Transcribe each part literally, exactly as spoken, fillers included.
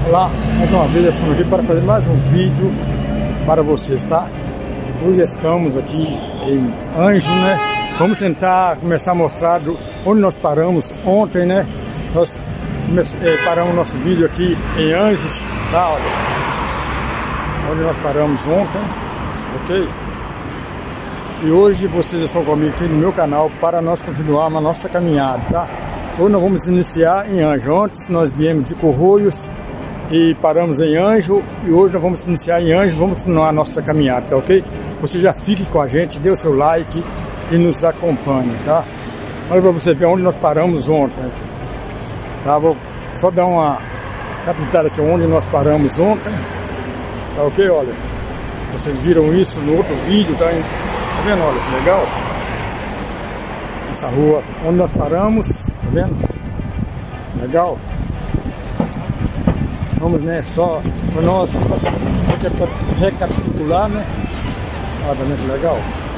Olá, mais uma vez estamos aqui para fazer mais um vídeo para vocês, tá? Hoje estamos aqui em Anjos, né? Vamos tentar começar a mostrar do, onde nós paramos ontem, né? Nós eh, paramos nosso vídeo aqui em Anjos, tá? Olha, onde nós paramos ontem, ok? E hoje vocês estão comigo aqui no meu canal para nós continuarmos a nossa caminhada, tá? Hoje nós vamos iniciar em Anjos. Antes nós viemos de Corroios e paramos em Anjo, e hoje nós vamos iniciar em Anjo, vamos continuar a nossa caminhada, tá ok? Você já fique com a gente, dê o seu like e nos acompanhe, tá? Olha para você ver onde nós paramos ontem, tá? Vou só dar uma capitada aqui onde nós paramos ontem, tá ok? Olha, vocês viram isso no outro vídeo, tá, hein? Tá vendo? Olha que legal essa rua onde nós paramos, tá vendo? Legal. Vamos, né, só para nós recapitular, né? Olha, tá vendo que legal?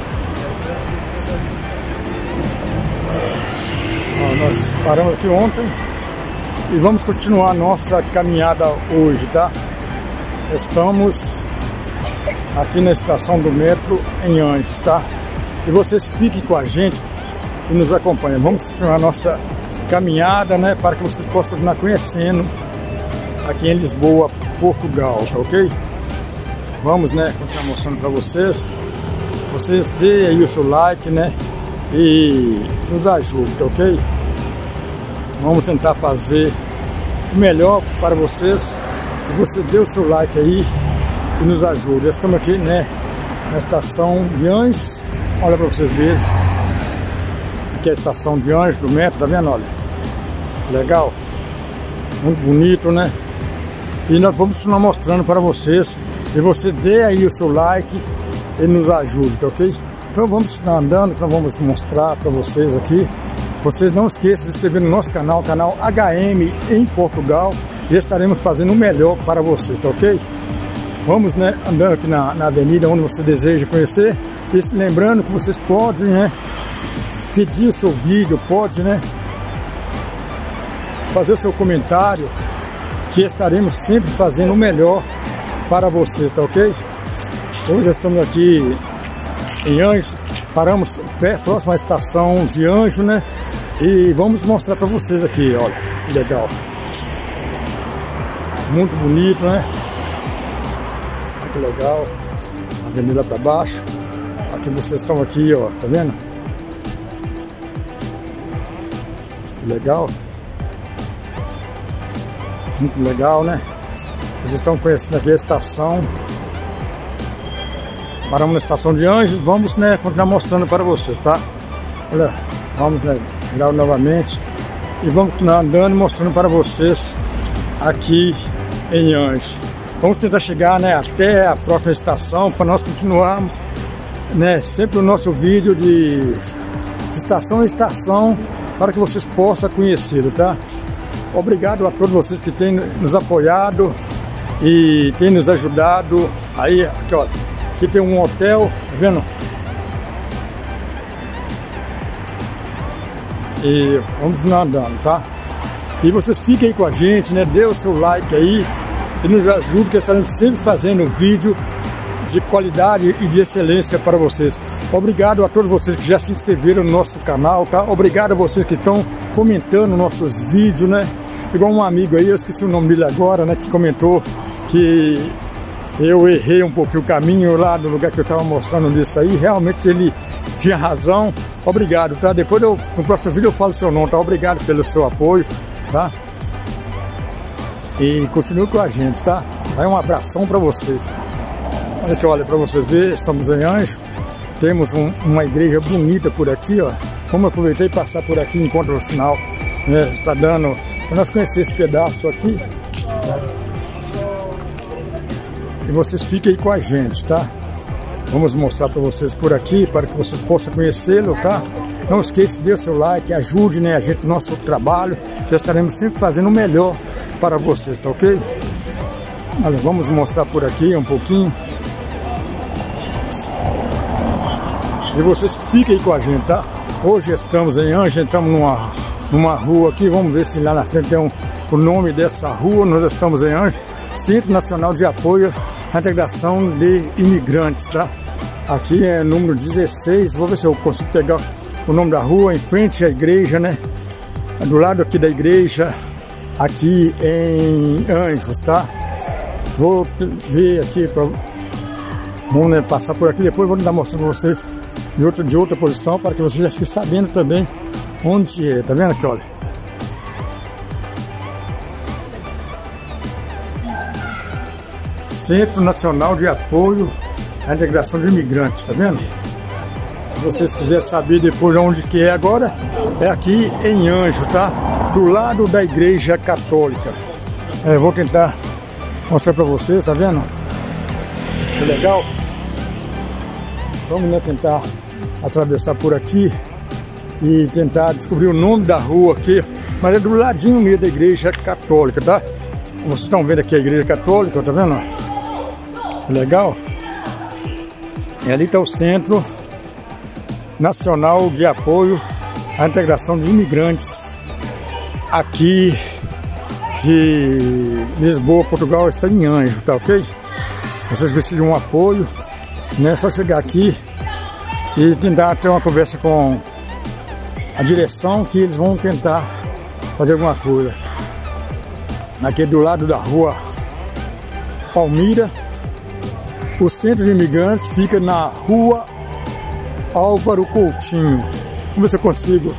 Ó, nós paramos aqui ontem e vamos continuar a nossa caminhada hoje, tá? Estamos aqui na estação do metro em Anjos, tá? E vocês fiquem com a gente e nos acompanhem. Vamos continuar a nossa caminhada, né? Para que vocês possam continuar conhecendo aqui em Lisboa, Portugal, tá ok? Vamos, né, continuar mostrando para vocês. Vocês deem aí o seu like, né? E nos ajude, tá ok? Vamos tentar fazer o melhor para vocês. E vocês deem o seu like aí e nos ajude. Estamos aqui, né, na estação de Anjos. Olha para vocês verem. Aqui é a estação de Anjos do metro, tá vendo? Olha, legal, muito bonito, né? E nós vamos continuar mostrando para vocês. E você dê aí o seu like e nos ajude, tá ok? Então vamos continuar andando, que nós vamos mostrar para vocês aqui. Vocês não esqueçam de se inscrever no nosso canal, canal H M em Portugal. E estaremos fazendo o melhor para vocês, tá ok? Vamos, né, andando aqui na, na avenida onde você deseja conhecer. E lembrando que vocês podem, né, pedir o seu vídeo, pode, né, fazer o seu comentário, que estaremos sempre fazendo o melhor para vocês, tá ok? Hoje estamos aqui em Anjos, paramos perto, próxima à estação de Anjo, né? E vamos mostrar para vocês aqui, olha, que legal. Muito bonito, né? Muito legal. A avenida para baixo. Aqui vocês estão aqui, ó, tá vendo? Que legal. Muito legal, né? Vocês estão conhecendo aqui a estação. Paramos na estação de Anjos. Vamos, né, continuar mostrando para vocês, tá? Olha, vamos, né, virar novamente e vamos continuar andando e mostrando para vocês aqui em Anjos. Vamos tentar chegar, né, até a próxima estação para nós continuarmos, né, sempre o nosso vídeo de, de estação em estação para que vocês possam conhecer, tá? Obrigado a todos vocês que têm nos apoiado e têm nos ajudado. Aí, aqui, ó, aqui tem um hotel, tá vendo? E vamos andando, tá? E vocês fiquem aí com a gente, né? Dê o seu like aí e nos ajude, que estaremos sempre fazendo vídeo de qualidade e de excelência para vocês. Obrigado a todos vocês que já se inscreveram no nosso canal, tá? Obrigado a vocês que estão comentando nossos vídeos, né? Igual um amigo aí, eu esqueci o nome dele agora, né? Que comentou que eu errei um pouquinho o caminho lá do lugar que eu estava mostrando disso aí. Realmente ele tinha razão. Obrigado, tá? Depois eu, no próximo vídeo eu falo o seu nome, tá? Obrigado pelo seu apoio, tá? E continue com a gente, tá? Vai um abração para você. Olha aqui, olha, para vocês verem, estamos em Anjo. Temos um, uma igreja bonita por aqui, ó. Vamos aproveitar e passar por aqui enquanto o sinal, né, está dando para nós conhecer esse pedaço aqui. E vocês fiquem aí com a gente, tá? Vamos mostrar para vocês por aqui, para que vocês possam conhecê-lo, tá? Não esqueça de dar o seu like, ajude, né, a gente no nosso trabalho. Já estaremos sempre fazendo o melhor para vocês, tá ok? Olha, vamos mostrar por aqui um pouquinho. E vocês fiquem aí com a gente, tá? Hoje estamos em Anjos, entramos numa, numa rua aqui, vamos ver se lá na frente tem um, o nome dessa rua. Nós estamos em Anjos, Centro Nacional de Apoio à Integração de Imigrantes, tá? Aqui é número dezesseis, vou ver se eu consigo pegar o nome da rua, em frente à igreja, né? Do lado aqui da igreja, aqui em Anjos, tá? Vou ver aqui, pra... vamos, né, passar por aqui, depois vou dar mostrando para você de outra, de outra posição, para que você já fique sabendo também onde é, tá vendo aqui, olha? Centro Nacional de Apoio à Integração de Imigrantes, tá vendo? Se vocês quiserem saber depois onde que é agora, é aqui em Anjos, tá? Do lado da Igreja Católica. É, vou tentar mostrar para vocês, tá vendo? Que legal. Vamos, né, tentar atravessar por aqui e tentar descobrir o nome da rua aqui, mas é do ladinho mesmo da Igreja Católica, tá? Vocês estão vendo aqui a Igreja Católica, tá vendo? Legal. E ali está o Centro Nacional de Apoio à Integração de Imigrantes aqui de Lisboa, Portugal. Está em Anjos, tá ok? Vocês precisam de um apoio, né? É só chegar aqui e tentar ter uma conversa com a direção, que eles vão tentar fazer alguma coisa. Aqui do lado da rua Palmira. O Centro de Imigrantes fica na rua Álvaro Coutinho. Vamos ver se eu consigo.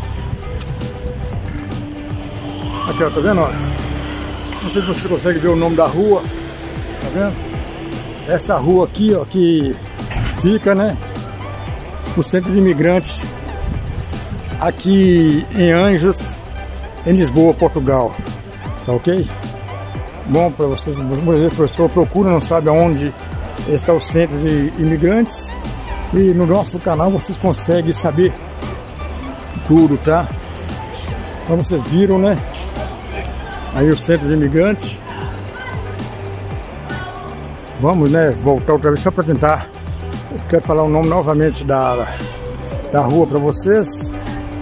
Aqui, ó, tá vendo? Olha. Não sei se você consegue ver o nome da rua. Tá vendo? Essa rua aqui, ó, que fica, né? O Centro de Imigrantes aqui em Anjos, em Lisboa, Portugal. Tá ok? Bom, para vocês, por exemplo, a pessoa procura, não sabe aonde está o Centro de Imigrantes, e no nosso canal vocês conseguem saber tudo, tá? Então vocês viram, né? Aí o Centro de Imigrantes. Vamos, né, voltar outra vez só para tentar. Eu quero falar o nome novamente da, da rua para vocês,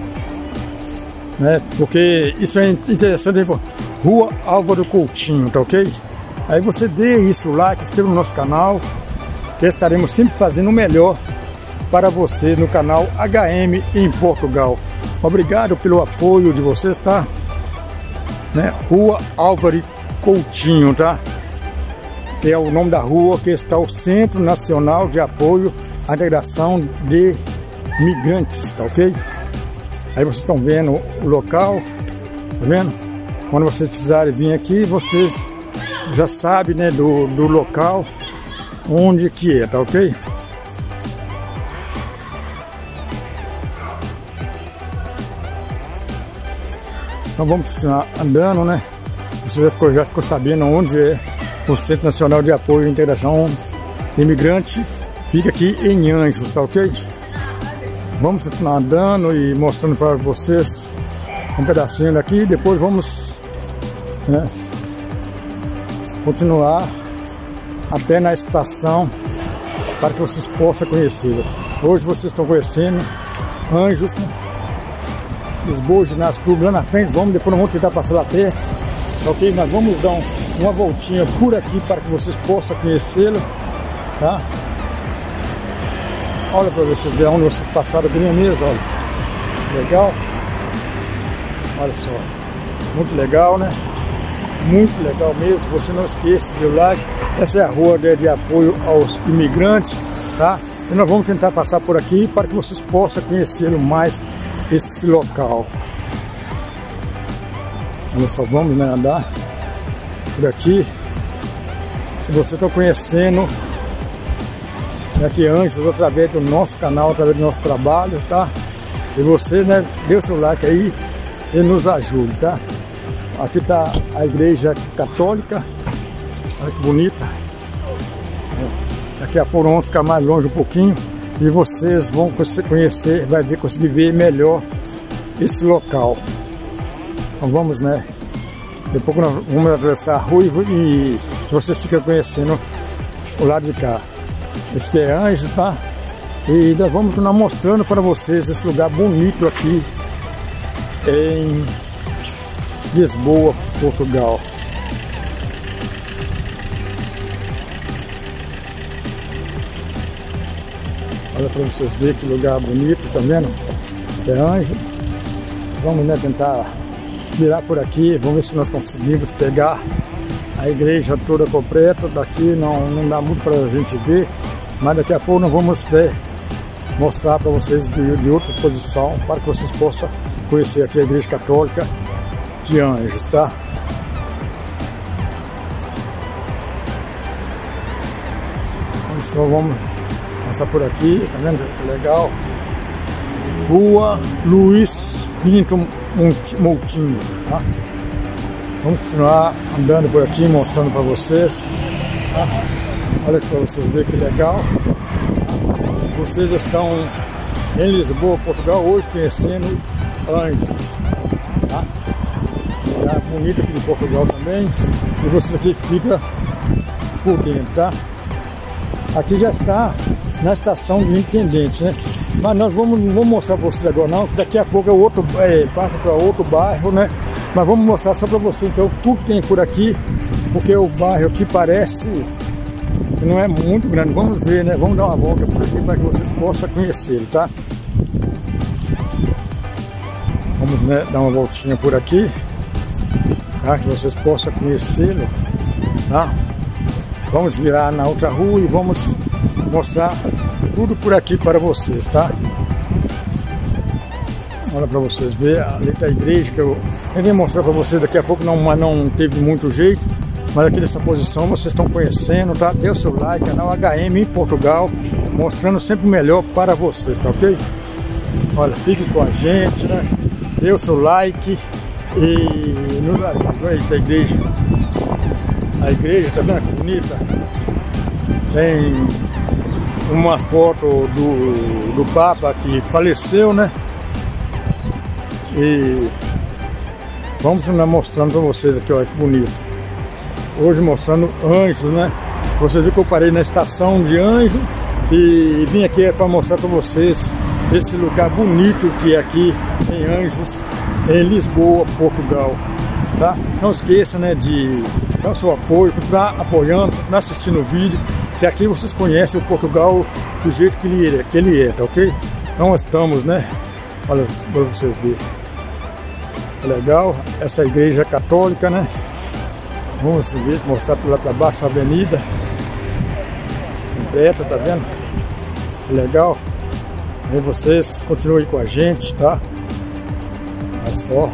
né? Porque isso é interessante. Rua Álvaro Coutinho, tá ok? Aí você dê isso like, inscreva no nosso canal, que estaremos sempre fazendo o melhor para você no canal H M em Portugal. Obrigado pelo apoio de vocês, tá? Né? Rua Álvaro Coutinho, tá? Que é o nome da rua que está o Centro Nacional de Apoio à Integração de Migrantes, tá ok? Aí vocês estão vendo o local, tá vendo? Quando vocês precisarem vir aqui, vocês já sabem, né, do, do local onde que é, tá ok? Então vamos continuar andando, né? Você já ficou, já ficou sabendo onde é o Centro Nacional de Apoio à Integração de Imigrante. Fica aqui em Anjos, tá ok? Vamos continuar andando e mostrando para vocês um pedacinho daqui. Depois vamos, né, continuar até na estação para que vocês possam conhecer. Hoje vocês estão conhecendo Anjos, né? Lisboa Ginásio Clube lá na frente. Vamos, depois não vamos tentar passar lá perto, ok? Mas vamos dar um, uma voltinha por aqui para que vocês possam conhecê-lo, tá? Olha para ver se vê onde vocês passaram bem mesmo, olha. Legal? Olha só. Muito legal, né? Muito legal mesmo. Você não esqueça de like. Essa é a rua de, de apoio aos imigrantes, tá? E nós vamos tentar passar por aqui para que vocês possam conhecer mais esse local. Olha só, vamos, né, andar por aqui. E vocês estão conhecendo aqui Anjos através do nosso canal, através do nosso trabalho, tá? E você, né, dê o seu like aí e nos ajude, tá? Aqui tá a Igreja Católica. Olha que bonita. Daqui a pouco vamos ficar mais longe um pouquinho e vocês vão conhecer, vai ver, conseguir ver melhor esse local. Então vamos, né? Depois nós vamos atravessar a rua e vocês ficam conhecendo o lado de cá. Esse aqui é Anjos, tá? E nós vamos continuar mostrando para vocês esse lugar bonito aqui em Lisboa, Portugal. Olha para vocês verem que lugar bonito, tá vendo? É Anjo. Vamos, né, tentar virar por aqui, vamos ver se nós conseguimos pegar a igreja toda completa. Daqui não, não dá muito para a gente ver, mas daqui a pouco nós vamos, né, mostrar para vocês de, de outra posição, para que vocês possam conhecer aqui a Igreja Católica de Anjos, tá? Então só vamos passar por aqui, tá vendo? Que legal. Rua Luiz Pinto Moutinho, tá? Vamos continuar andando por aqui, mostrando para vocês, tá? Olha aqui para vocês verem que legal. Vocês estão em Lisboa, Portugal, hoje conhecendo Anjos, tá? É bonito aqui de Portugal também. E vocês aqui ficam por dentro, tá? Aqui já está na estação de Intendente, né? Mas nós vamos, não vamos mostrar para vocês agora não, que daqui a pouco é outro, é, passa para outro bairro, né? Mas vamos mostrar só para vocês então tudo que tem por aqui, porque o bairro aqui parece que não é muito grande. Vamos ver, né? Vamos dar uma volta por aqui para que vocês possam conhecê-lo, tá? Vamos, né, dar uma voltinha por aqui, tá? Que vocês possam conhecê-lo, tá? Vamos virar na outra rua e vamos mostrar tudo por aqui para vocês, tá? Olha para vocês verem, ali tá a igreja que eu, eu vou mostrar para vocês daqui a pouco, não, mas não teve muito jeito, mas aqui nessa posição vocês estão conhecendo, tá? Dê o seu like, canal H M em Portugal, mostrando sempre o melhor para vocês, tá ok? Olha, fique com a gente, né? Dê o seu like e nos ajude. Olha aí a igreja, a igreja, tá vendo que bonita? Tem uma foto do, do Papa que faleceu, né? E vamos mostrando para vocês aqui, olha que bonito. Hoje mostrando Anjos, né? Vocês viram que eu parei na estação de Anjo e vim aqui para mostrar para vocês esse lugar bonito que é aqui em Anjos, em Lisboa, Portugal, tá? Não esqueça, né, de dar o seu apoio, continuar apoiando, continuar assistindo o vídeo, que aqui vocês conhecem o Portugal do jeito que ele é, que ele é, tá ok? Então estamos, né? Olha para vocês verem. Legal, essa igreja católica, né? Vamos ver, mostrar por lá para baixo a avenida completa, tá vendo? Legal. E vocês continuem com a gente, tá? Olha só.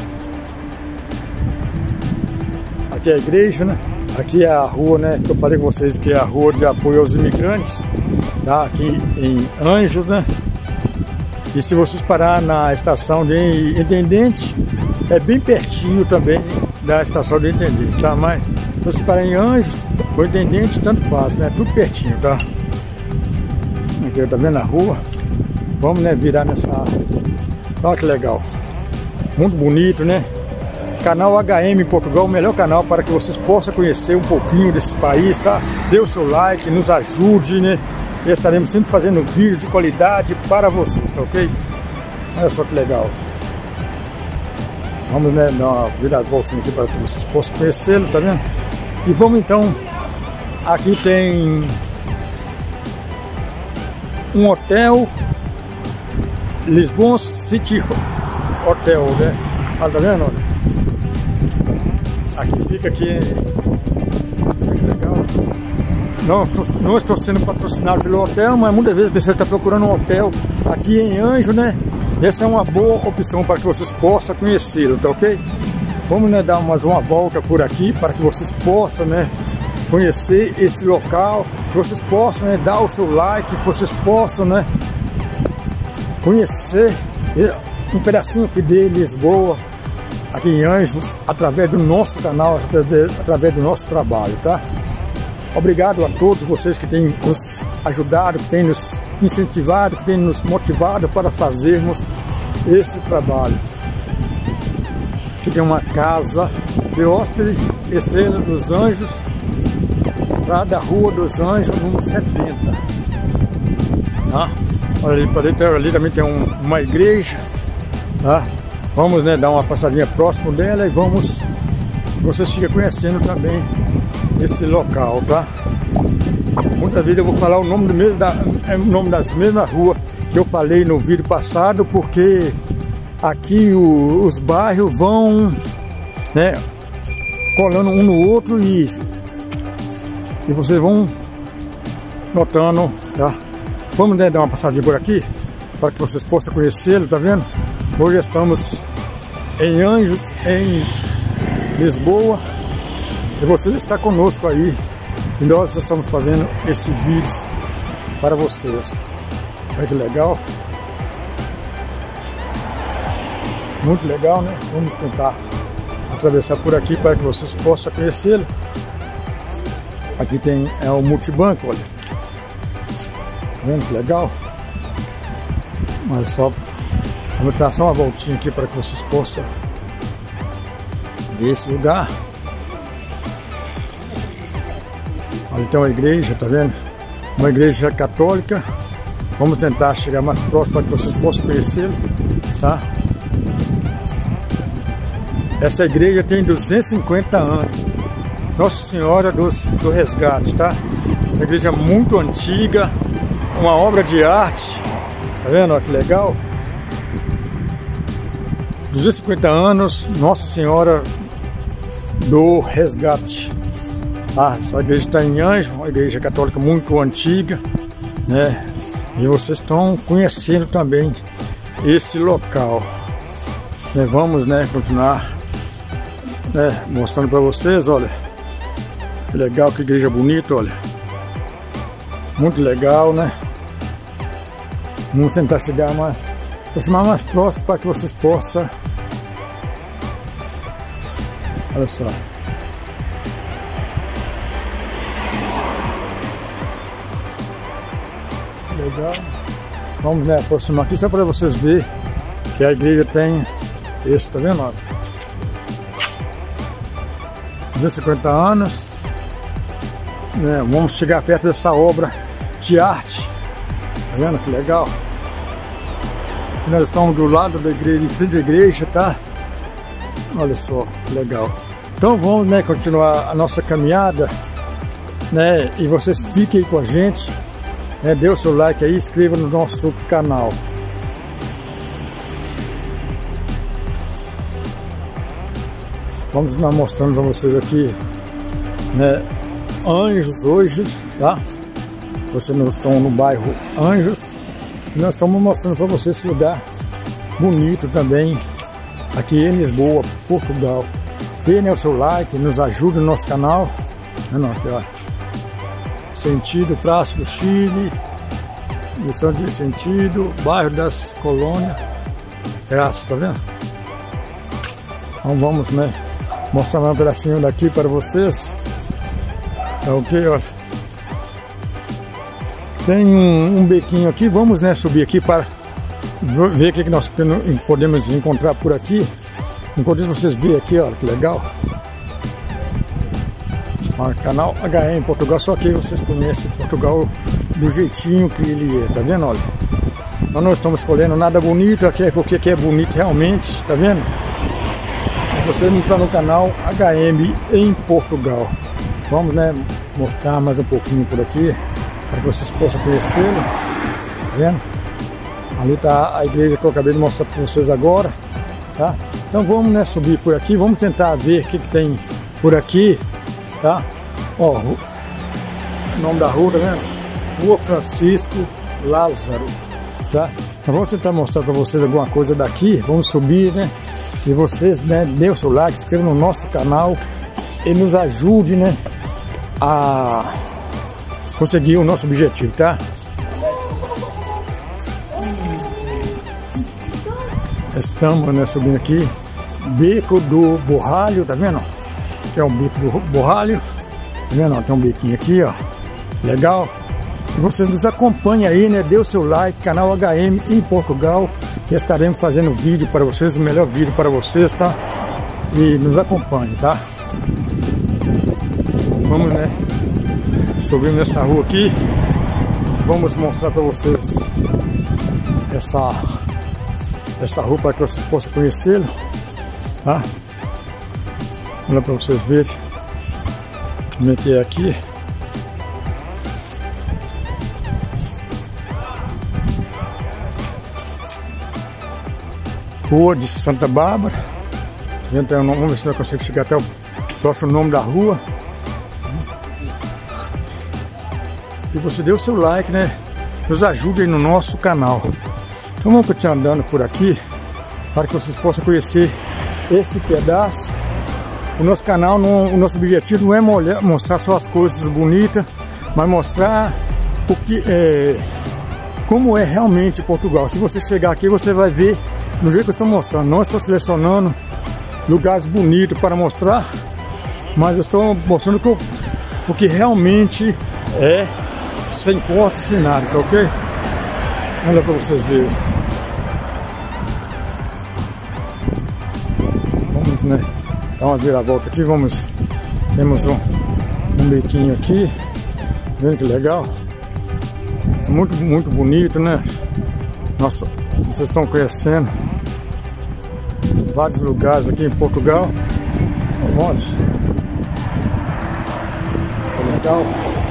Aqui é a igreja, né? Aqui é a rua, né? Que eu falei com vocês que é a rua de apoio aos imigrantes, tá? Aqui em Anjos, né? E se vocês parar na estação de Intendente, é bem pertinho também da estação de Intendente, tá? Mas se vocês pararem em Anjos, o Intendente tanto faz, né? Tudo pertinho, tá? Aqui tá vendo a rua? Vamos, né, virar nessa área. Olha que legal. Muito bonito, né? Canal H M em Portugal, o melhor canal para que vocês possam conhecer um pouquinho desse país, tá? Dê o seu like, nos ajude, né? E estaremos sempre fazendo vídeo de qualidade para vocês, tá ok? Olha só que legal. Vamos, né, dar uma virada voltinha aqui para que vocês possam conhecê-lo, tá vendo? E vamos então, aqui tem um hotel, Lisbon City Hotel, né? Olha, tá vendo? Olha. Aqui fica aqui, legal. Não, não estou sendo patrocinado pelo hotel, mas muitas vezes a pessoa está procurando um hotel aqui em Anjo, né? Essa é uma boa opção para que vocês possam conhecê-lo, tá ok? Vamos, né, dar mais uma volta por aqui para que vocês possam, né, conhecer esse local, que vocês possam, né, dar o seu like, que vocês possam, né, conhecer um pedacinho aqui de Lisboa, aqui em Anjos, através do nosso canal, através do nosso trabalho, tá? Obrigado a todos vocês que têm nos ajudado, que têm nos incentivado, que têm nos motivado para fazermos esse trabalho. Aqui tem uma casa de hóspede, Estrela dos Anjos, lá da Rua dos Anjos, número setenta. Tá? Olha ali, para ali, ali também tem um, uma igreja, tá? vamos, né, dar uma passadinha próximo dela e vamos, vocês ficam conhecendo também esse local, tá? Muitas vezes eu vou falar o nome, do mesmo, da, o nome das mesmas ruas que eu falei no vídeo passado, porque aqui o, os bairros vão, né, colando um no outro e, e vocês vão notando, tá? Vamos, né, dar uma passadinha por aqui para que vocês possam conhecê-lo, tá vendo? Hoje estamos em Anjos, em Lisboa, e vocês estão conosco aí, e nós estamos fazendo esse vídeo para vocês. Olha que legal, muito legal, né? Vamos tentar atravessar por aqui para que vocês possam conhecê-lo. Aqui tem é, o multibanco, olha, tá vendo que legal? Mas só vamos dar só uma voltinha aqui para que vocês possam ver esse lugar. Ali tem uma igreja, tá vendo? Uma igreja católica. Vamos tentar chegar mais próximo para que vocês possam conhecê-lo, tá? Essa igreja tem duzentos e cinquenta anos. Nossa Senhora dos, do Resgate, tá? Uma igreja muito antiga, uma obra de arte. Tá vendo? Olha que legal. duzentos e cinquenta anos, Nossa Senhora do Resgate. Ah, essa igreja está em Anjos, uma igreja católica muito antiga, né? E vocês estão conhecendo também esse local. Né? Vamos, né, continuar, né, mostrando para vocês, olha. Que legal, que igreja bonita, olha. Muito legal, né? Vamos tentar chegar mais, aproximar mais próximo para que vocês possam. Olha só. Legal. Vamos, né, aproximar aqui só para vocês verem que a igreja tem esse, tá vendo? duzentos e cinquenta anos. Né, vamos chegar perto dessa obra de arte. Tá vendo que legal? E nós estamos do lado da igreja, em frente à igreja, tá? Olha só, que legal. Então vamos, né, continuar a nossa caminhada, né? E vocês fiquem aí com a gente, né? Dê o seu like aí, inscreva no nosso canal. Vamos estar mostrando para vocês aqui, né, Anjos hoje, tá? Vocês estão no bairro Anjos e nós estamos mostrando para vocês esse lugar bonito também aqui em Lisboa, Portugal. Dê, né, o seu like, nos ajude no nosso canal. Não, aqui, ó. Sentido, traço do Chile, missão de sentido, bairro das Colônias. Graça, tá vendo? Então vamos, né, mostrar um pedacinho daqui para vocês. Tá ok, ó. Tem um, um bequinho aqui, vamos, né, subir aqui para ver o que, que nós podemos encontrar por aqui. Enquanto isso, vocês veem aqui, ó, que legal. Ó, canal H M Portugal, só que vocês conhecem Portugal do jeitinho que ele é, tá vendo, olha? Nós não estamos escolhendo nada bonito aqui, é porque aqui é bonito realmente, tá vendo? Você não está no canal H M em Portugal. Vamos, né, mostrar mais um pouquinho por aqui para que vocês possam conhecê-lo. Tá vendo? Ali está a igreja que eu acabei de mostrar para vocês agora, tá? Então vamos, né, subir por aqui, vamos tentar ver o que, que tem por aqui, tá? Ó, o nome da rua, tá vendo? Rua Francisco Lázaro, tá? Então vamos tentar mostrar para vocês alguma coisa daqui. Vamos subir, né? E vocês, né, dê o seu like, se inscreva no nosso canal e nos ajude, né, a conseguir o nosso objetivo, tá? Estamos, né, subindo aqui, Beco do Borralho, tá vendo? Que é um Beco do Borralho, tá vendo? Tem um bequinho aqui, ó, legal. E vocês nos acompanhem aí, né? Dê o seu like, canal H M em Portugal. E estaremos fazendo vídeo para vocês, o melhor vídeo para vocês, tá? E nos acompanhe, tá? Vamos, né, subir nessa rua aqui. Vamos mostrar para vocês essa essa rua para que vocês possam conhecê-lo, tá? Olha para vocês verem como é que é aqui. Rua de Santa Bárbara. Então, vamos ver se eu consigo chegar até o próximo nome da rua. E você dê o seu like, né? Nos ajude aí no nosso canal. Então vamos continuar andando por aqui para que vocês possam conhecer esse pedaço. O nosso canal, não, o nosso objetivo não é mostrar só as coisas bonitas, mas mostrar o que é, como é realmente Portugal. Se você chegar aqui, você vai ver do jeito que eu estou mostrando. Não estou selecionando lugares bonitos para mostrar, mas eu estou mostrando o que, eu, o que realmente é, sem corte, sem nada, tá ok? Olha para vocês verem. Vamos, né, dar uma viravolta aqui. Vamos, temos um, um bequinho aqui, vendo que legal, muito, muito bonito, né? Nossa, vocês estão conhecendo vários lugares aqui em Portugal. Vamos, é legal.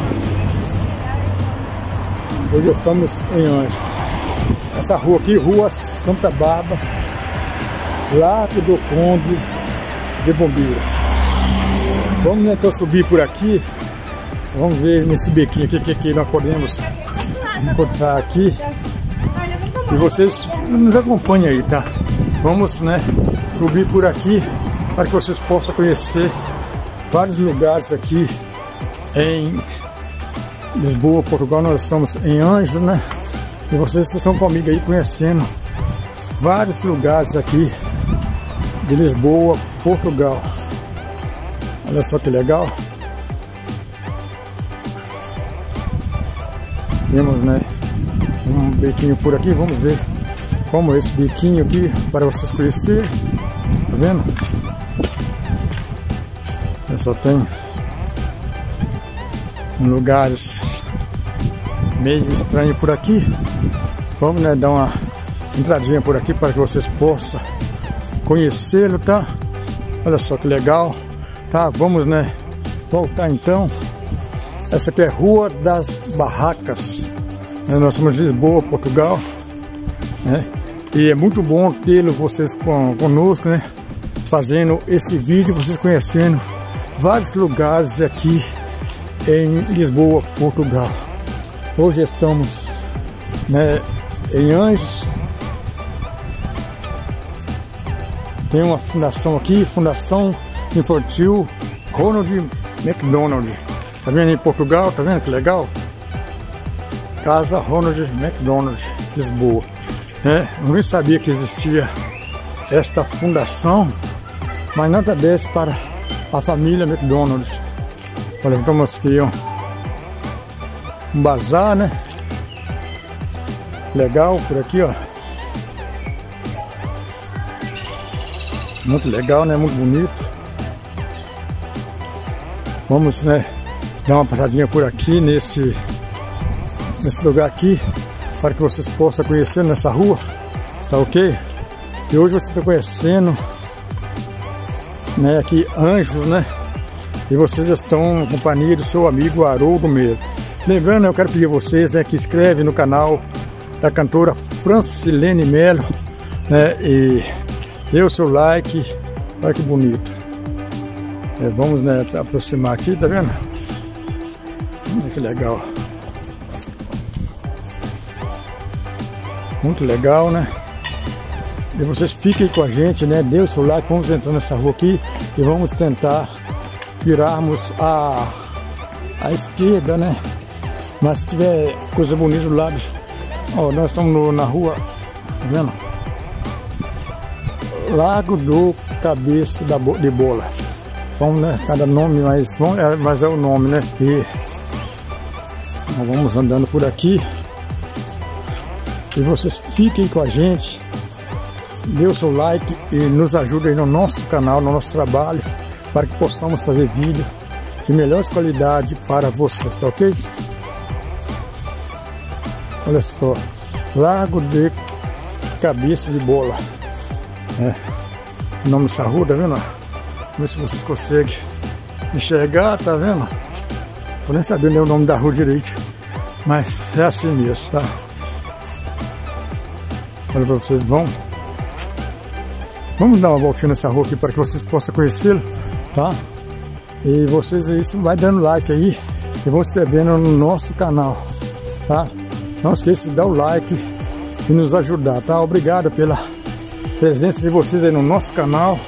Hoje estamos em Anjos. Essa rua aqui, Rua Santa Bárbara, Largo do Conde de Bombeira. Vamos então subir por aqui. Vamos ver nesse bequinho aqui que, que nós podemos encontrar aqui. E vocês nos acompanhem aí, tá? Vamos, né, subir por aqui para que vocês possam conhecer vários lugares aqui em Lisboa, Portugal. Nós estamos em Anjos, né? E vocês estão comigo aí conhecendo vários lugares aqui de Lisboa, Portugal. Olha só que legal. Temos, né, um bequinho por aqui. Vamos ver como é esse bequinho aqui para vocês conhecerem. Tá vendo? Eu só tem lugares meio estranhos por aqui. Vamos, né, dar uma entradinha por aqui para que vocês possam conhecê-lo, tá? Olha só que legal, tá? Vamos, né, voltar então. Essa aqui é Rua das Barracas, né? Nós somos de Lisboa, Portugal, né? E é muito bom tê-lo vocês com, conosco, né? Fazendo esse vídeo, vocês conhecendo vários lugares aqui em Lisboa, Portugal. Hoje estamos, né, em Anjos. Tem uma fundação aqui, Fundação Infantil Ronald McDonald. Tá vendo em Portugal? Tá vendo que legal? Casa Ronald McDonald, Lisboa. É, eu nem sabia que existia esta fundação, mas nada desse para a família McDonald. Olha, estamos aqui, ó, um bazar, né? Legal por aqui, ó. Muito legal, né? Muito bonito. Vamos, né, dar uma passadinha por aqui nesse nesse lugar aqui para que vocês possam conhecer nessa rua, tá ok? E hoje você está conhecendo, né, aqui Anjos, né? E vocês estão em companhia do seu amigo Haroldo Melo. Lembrando, eu quero pedir a vocês, né, que inscreve no canal da cantora Francilene Melo, né, e dê o seu like. Olha que bonito. É, vamos, né, aproximar aqui, tá vendo? Olha que legal. Muito legal, né? E vocês fiquem com a gente, né? Dê o seu like, vamos entrar nessa rua aqui e vamos tentar virarmos a, a esquerda, né? Mas se tiver coisa bonita do lado. Ó, nós estamos no, na rua, tá vendo? Lago do Cabeça da Bo de Bola. Vamos, né? Cada nome, mas, vamos, é, mas é o nome, né? E nós vamos andando por aqui. E vocês fiquem com a gente. Dê o seu like e nos ajude aí no nosso canal, no nosso trabalho, para que possamos fazer vídeo de melhor qualidade para vocês, tá ok? Olha só, Lago de Cabeça de Bola. É. O nome dessa rua, tá vendo? Vamos ver se vocês conseguem enxergar, tá vendo? Tô nem sabendo nem o nome da rua direito, mas é assim mesmo, tá? Olha pra vocês, vão. Vamos dar uma voltinha nessa rua aqui para que vocês possam conhecê-lo, tá? E vocês aí, vai dando like aí e vão se inscrevendo no nosso canal, tá? Não esqueça de dar o like e nos ajudar, tá? Obrigado pela presença de vocês aí no nosso canal.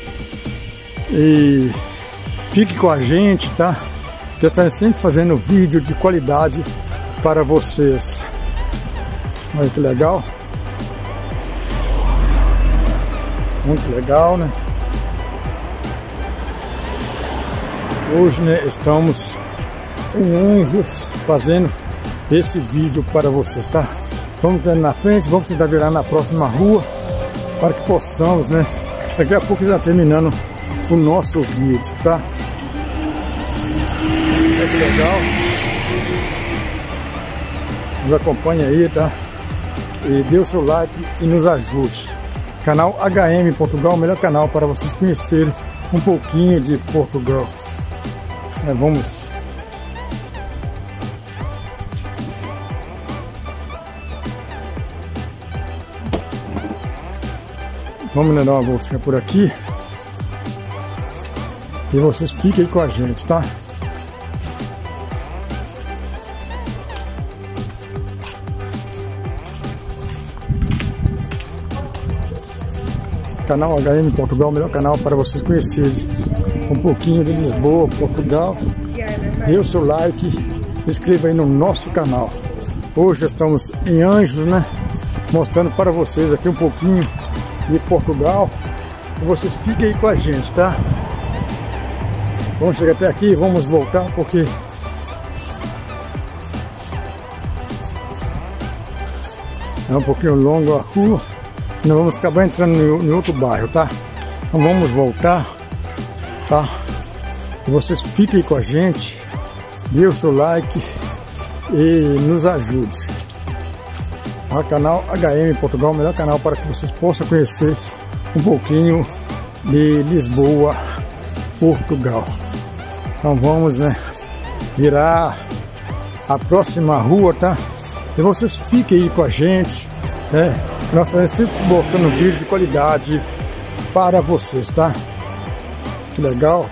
E fique com a gente, tá? Que está sempre fazendo vídeo de qualidade para vocês. Olha que legal. Muito legal, né? Hoje, né, estamos em Anjos fazendo esse vídeo para vocês, tá? Vamos ter na frente, vamos tentar virar na próxima rua para que possamos, né? Daqui a pouco já terminando o nosso vídeo, tá? Olha que legal. Nos acompanha aí, tá? E dê o seu like e nos ajude. Canal H M Portugal, o melhor canal para vocês conhecerem um pouquinho de Portugal. É, vamos. Vamos dar uma voltinha por aqui. E vocês fiquem aí com a gente, tá? Canal H M Portugal, o melhor canal para vocês conhecerem um pouquinho de Lisboa, Portugal. Dê o seu like, se inscreva aí no nosso canal. Hoje estamos em Anjos, né? Mostrando para vocês aqui um pouquinho de Portugal. E vocês fiquem aí com a gente, tá? Vamos chegar até aqui e vamos voltar porque é um pouquinho longo a rua. Nós vamos acabar entrando em outro bairro, tá? Então vamos voltar, tá? E vocês fiquem com a gente, dê o seu like e nos ajude. O canal H M Portugal, o melhor canal para que vocês possam conhecer um pouquinho de Lisboa, Portugal. Então vamos, né, virar a próxima rua, tá? E vocês fiquem aí com a gente, né? Nós estamos sempre mostrando vídeos de qualidade para vocês, tá? Que legal.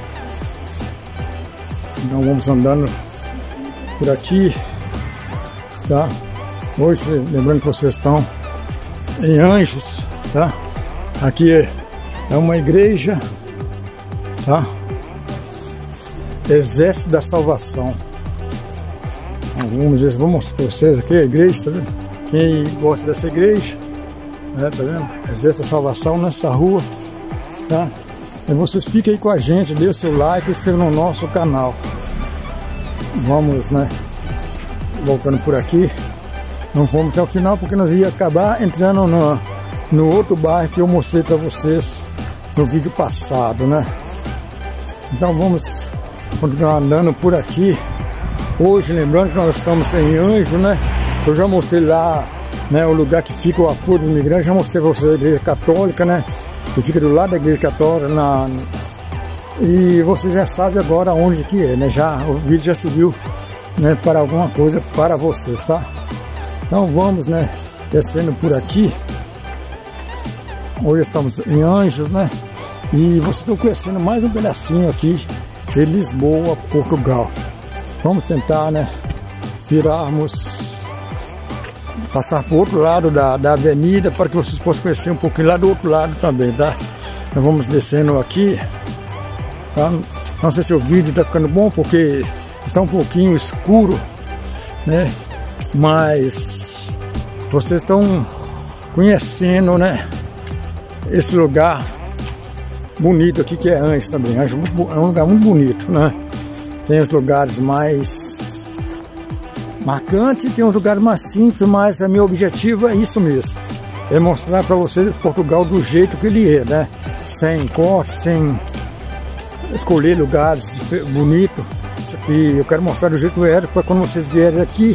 Então vamos andando por aqui, tá? Hoje, lembrando que vocês estão em Anjos, tá? Aqui é uma igreja, tá? Exército da Salvação. Então, vamos ver, vou mostrar para vocês aqui a igreja, tá vendo? Quem gosta dessa igreja, né, tá vendo? Exército da Salvação nessa rua, tá? E vocês fiquem aí com a gente, dê o seu like e inscreva no nosso canal. Vamos, né, voltando por aqui. Não fomos até o final porque nós ia acabar entrando no, no outro bairro que eu mostrei para vocês no vídeo passado, né? Então vamos continuar andando por aqui. Hoje, lembrando que nós estamos em Anjo, né? Eu já mostrei lá, né, o lugar que fica o apoio dos imigrantes. Já mostrei para vocês a igreja católica, né? Que fica do lado da igreja católica. Na... E você já sabe agora onde que é, né? Já, o vídeo já serviu, né, para alguma coisa para vocês, tá? Então vamos, né, descendo por aqui. Hoje estamos em Anjos, né? E vocês estão conhecendo mais um pedacinho aqui de Lisboa, Portugal. Vamos tentar, né, virarmos, passar para o outro lado da, da avenida para que vocês possam conhecer um pouquinho lá do outro lado também, tá? Nós vamos descendo aqui, tá? Não sei se o vídeo está ficando bom porque está um pouquinho escuro, né? Mas vocês estão conhecendo, né, esse lugar bonito aqui que é Anjos também. Anjos é um lugar muito bonito, né? Tem os lugares mais marcantes e tem os lugares mais simples, mas o meu objetivo é isso mesmo. É mostrar para vocês Portugal do jeito que ele é, né? Sem corte, sem escolher lugares bonitos. E eu quero mostrar do jeito que é para quando vocês vierem aqui,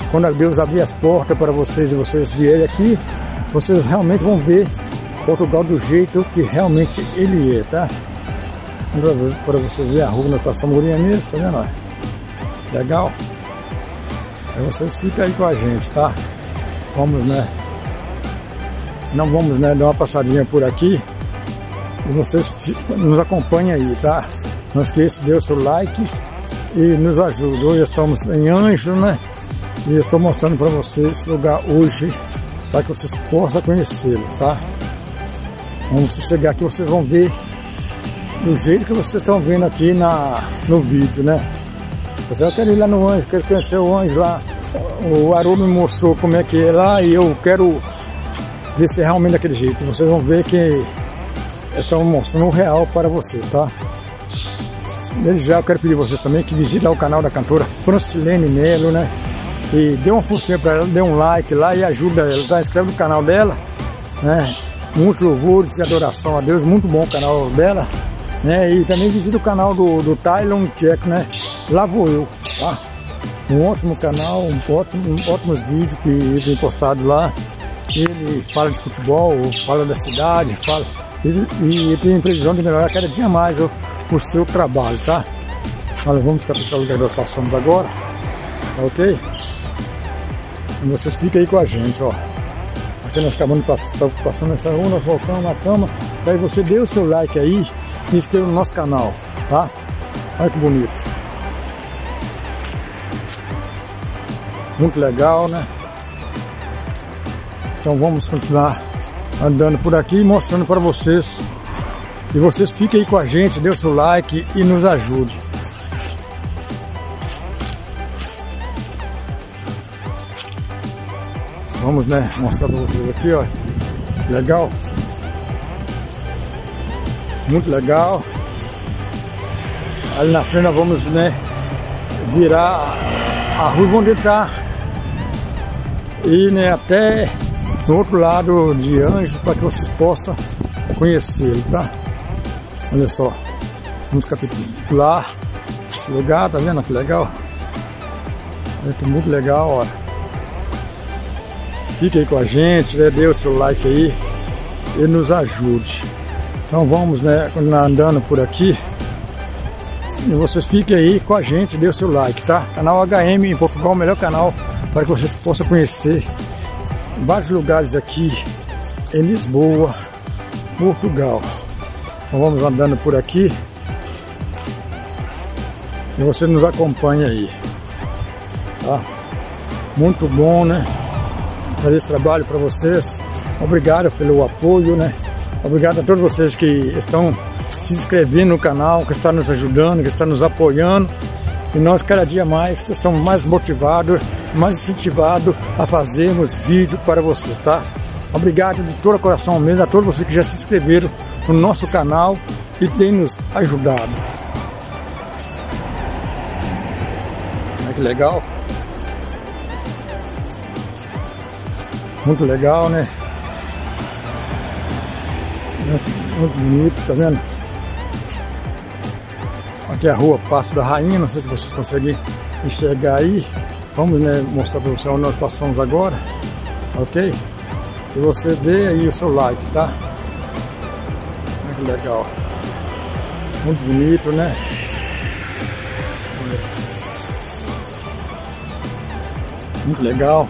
quando Deus abrir as portas para vocês e vocês vierem aqui, vocês realmente vão ver Portugal do jeito que realmente ele é, tá? Para vocês verem a rua, nós passamos Urinha mesmo, tá vendo? Olha? Legal? Aí vocês ficam aí com a gente, tá? Vamos, né? Não vamos, né, dar uma passadinha por aqui e vocês nos acompanhem aí, tá? Não esqueça de dar o seu like e nos ajude. Hoje estamos em Anjo, né? E eu estou mostrando para vocês esse lugar hoje para que vocês possam conhecê-lo, tá? Vamos chegar aqui, vocês vão ver do jeito que vocês estão vendo aqui na, no vídeo, né? Eu quero ir lá no Anjo, quero conhecer o Anjo lá. O Haroldo me mostrou como é que é lá e eu quero ver se é realmente daquele jeito. Vocês vão ver que estamos mostrando o real para vocês, tá? Desde já eu quero pedir a vocês também que visitem o canal da cantora Francilene Melo, né? E dê uma forcinha para ela, dê um like lá e ajuda ela, tá? Inscreve no canal dela, né? Muitos louvores e adoração a Deus, muito bom o canal dela, né? E também visita o canal do, do Tylon Jack, né? Lá vou eu, tá? Um ótimo canal, um ótimo, um ótimos vídeos que ele tem postado lá. Ele fala de futebol, fala da cidade, fala e, e tem previsão de melhorar cada dia mais o, o seu trabalho, tá? Olha, vamos captar o lugar que nós passamos agora, tá ok? E vocês ficam aí com a gente, ó. Aqui nós acabamos passando, passando essa rua, nós voltamos na cama. Daí você dê o seu like aí e inscreva no nosso canal, tá? Olha que bonito. Muito legal, né? Então vamos continuar andando por aqui, mostrando para vocês. E vocês fiquem aí com a gente, dê o seu like e nos ajude. Vamos, né, mostrar para vocês aqui, ó. Legal. Muito legal. Ali na frente nós vamos, né, virar a rua e vamos entrar. E, né, até no outro lado de Anjos para que vocês possam conhecê-lo, tá? Olha só. Vamos capitular esse lugar, tá vendo que legal? É muito legal, ó. Fique aí com a gente, né? Dê o seu like aí e nos ajude. Então vamos, né, continuar andando por aqui. E vocês fiquem aí com a gente, dê o seu like, tá? Canal H M em Portugal, o melhor canal para que vocês possam conhecer vários lugares aqui em Lisboa, Portugal. Então vamos andando por aqui e você nos acompanha aí, tá? Muito bom, né? Fazer esse trabalho para vocês. Obrigado pelo apoio, né? Obrigado a todos vocês que estão se inscrevendo no canal, que estão nos ajudando, que estão nos apoiando. E nós cada dia mais estamos mais motivados, mais incentivados a fazermos vídeo para vocês, tá? Obrigado de todo o coração mesmo a todos vocês que já se inscreveram no nosso canal e têm nos ajudado. Olha que legal. Muito legal, né? Muito, muito bonito, tá vendo? Aqui é a rua Passo da Rainha, não sei se vocês conseguem enxergar aí. Vamos, né, mostrar para vocês onde nós passamos agora, ok? E você dê aí o seu like, tá? Olha que legal. Muito bonito, né? Muito legal.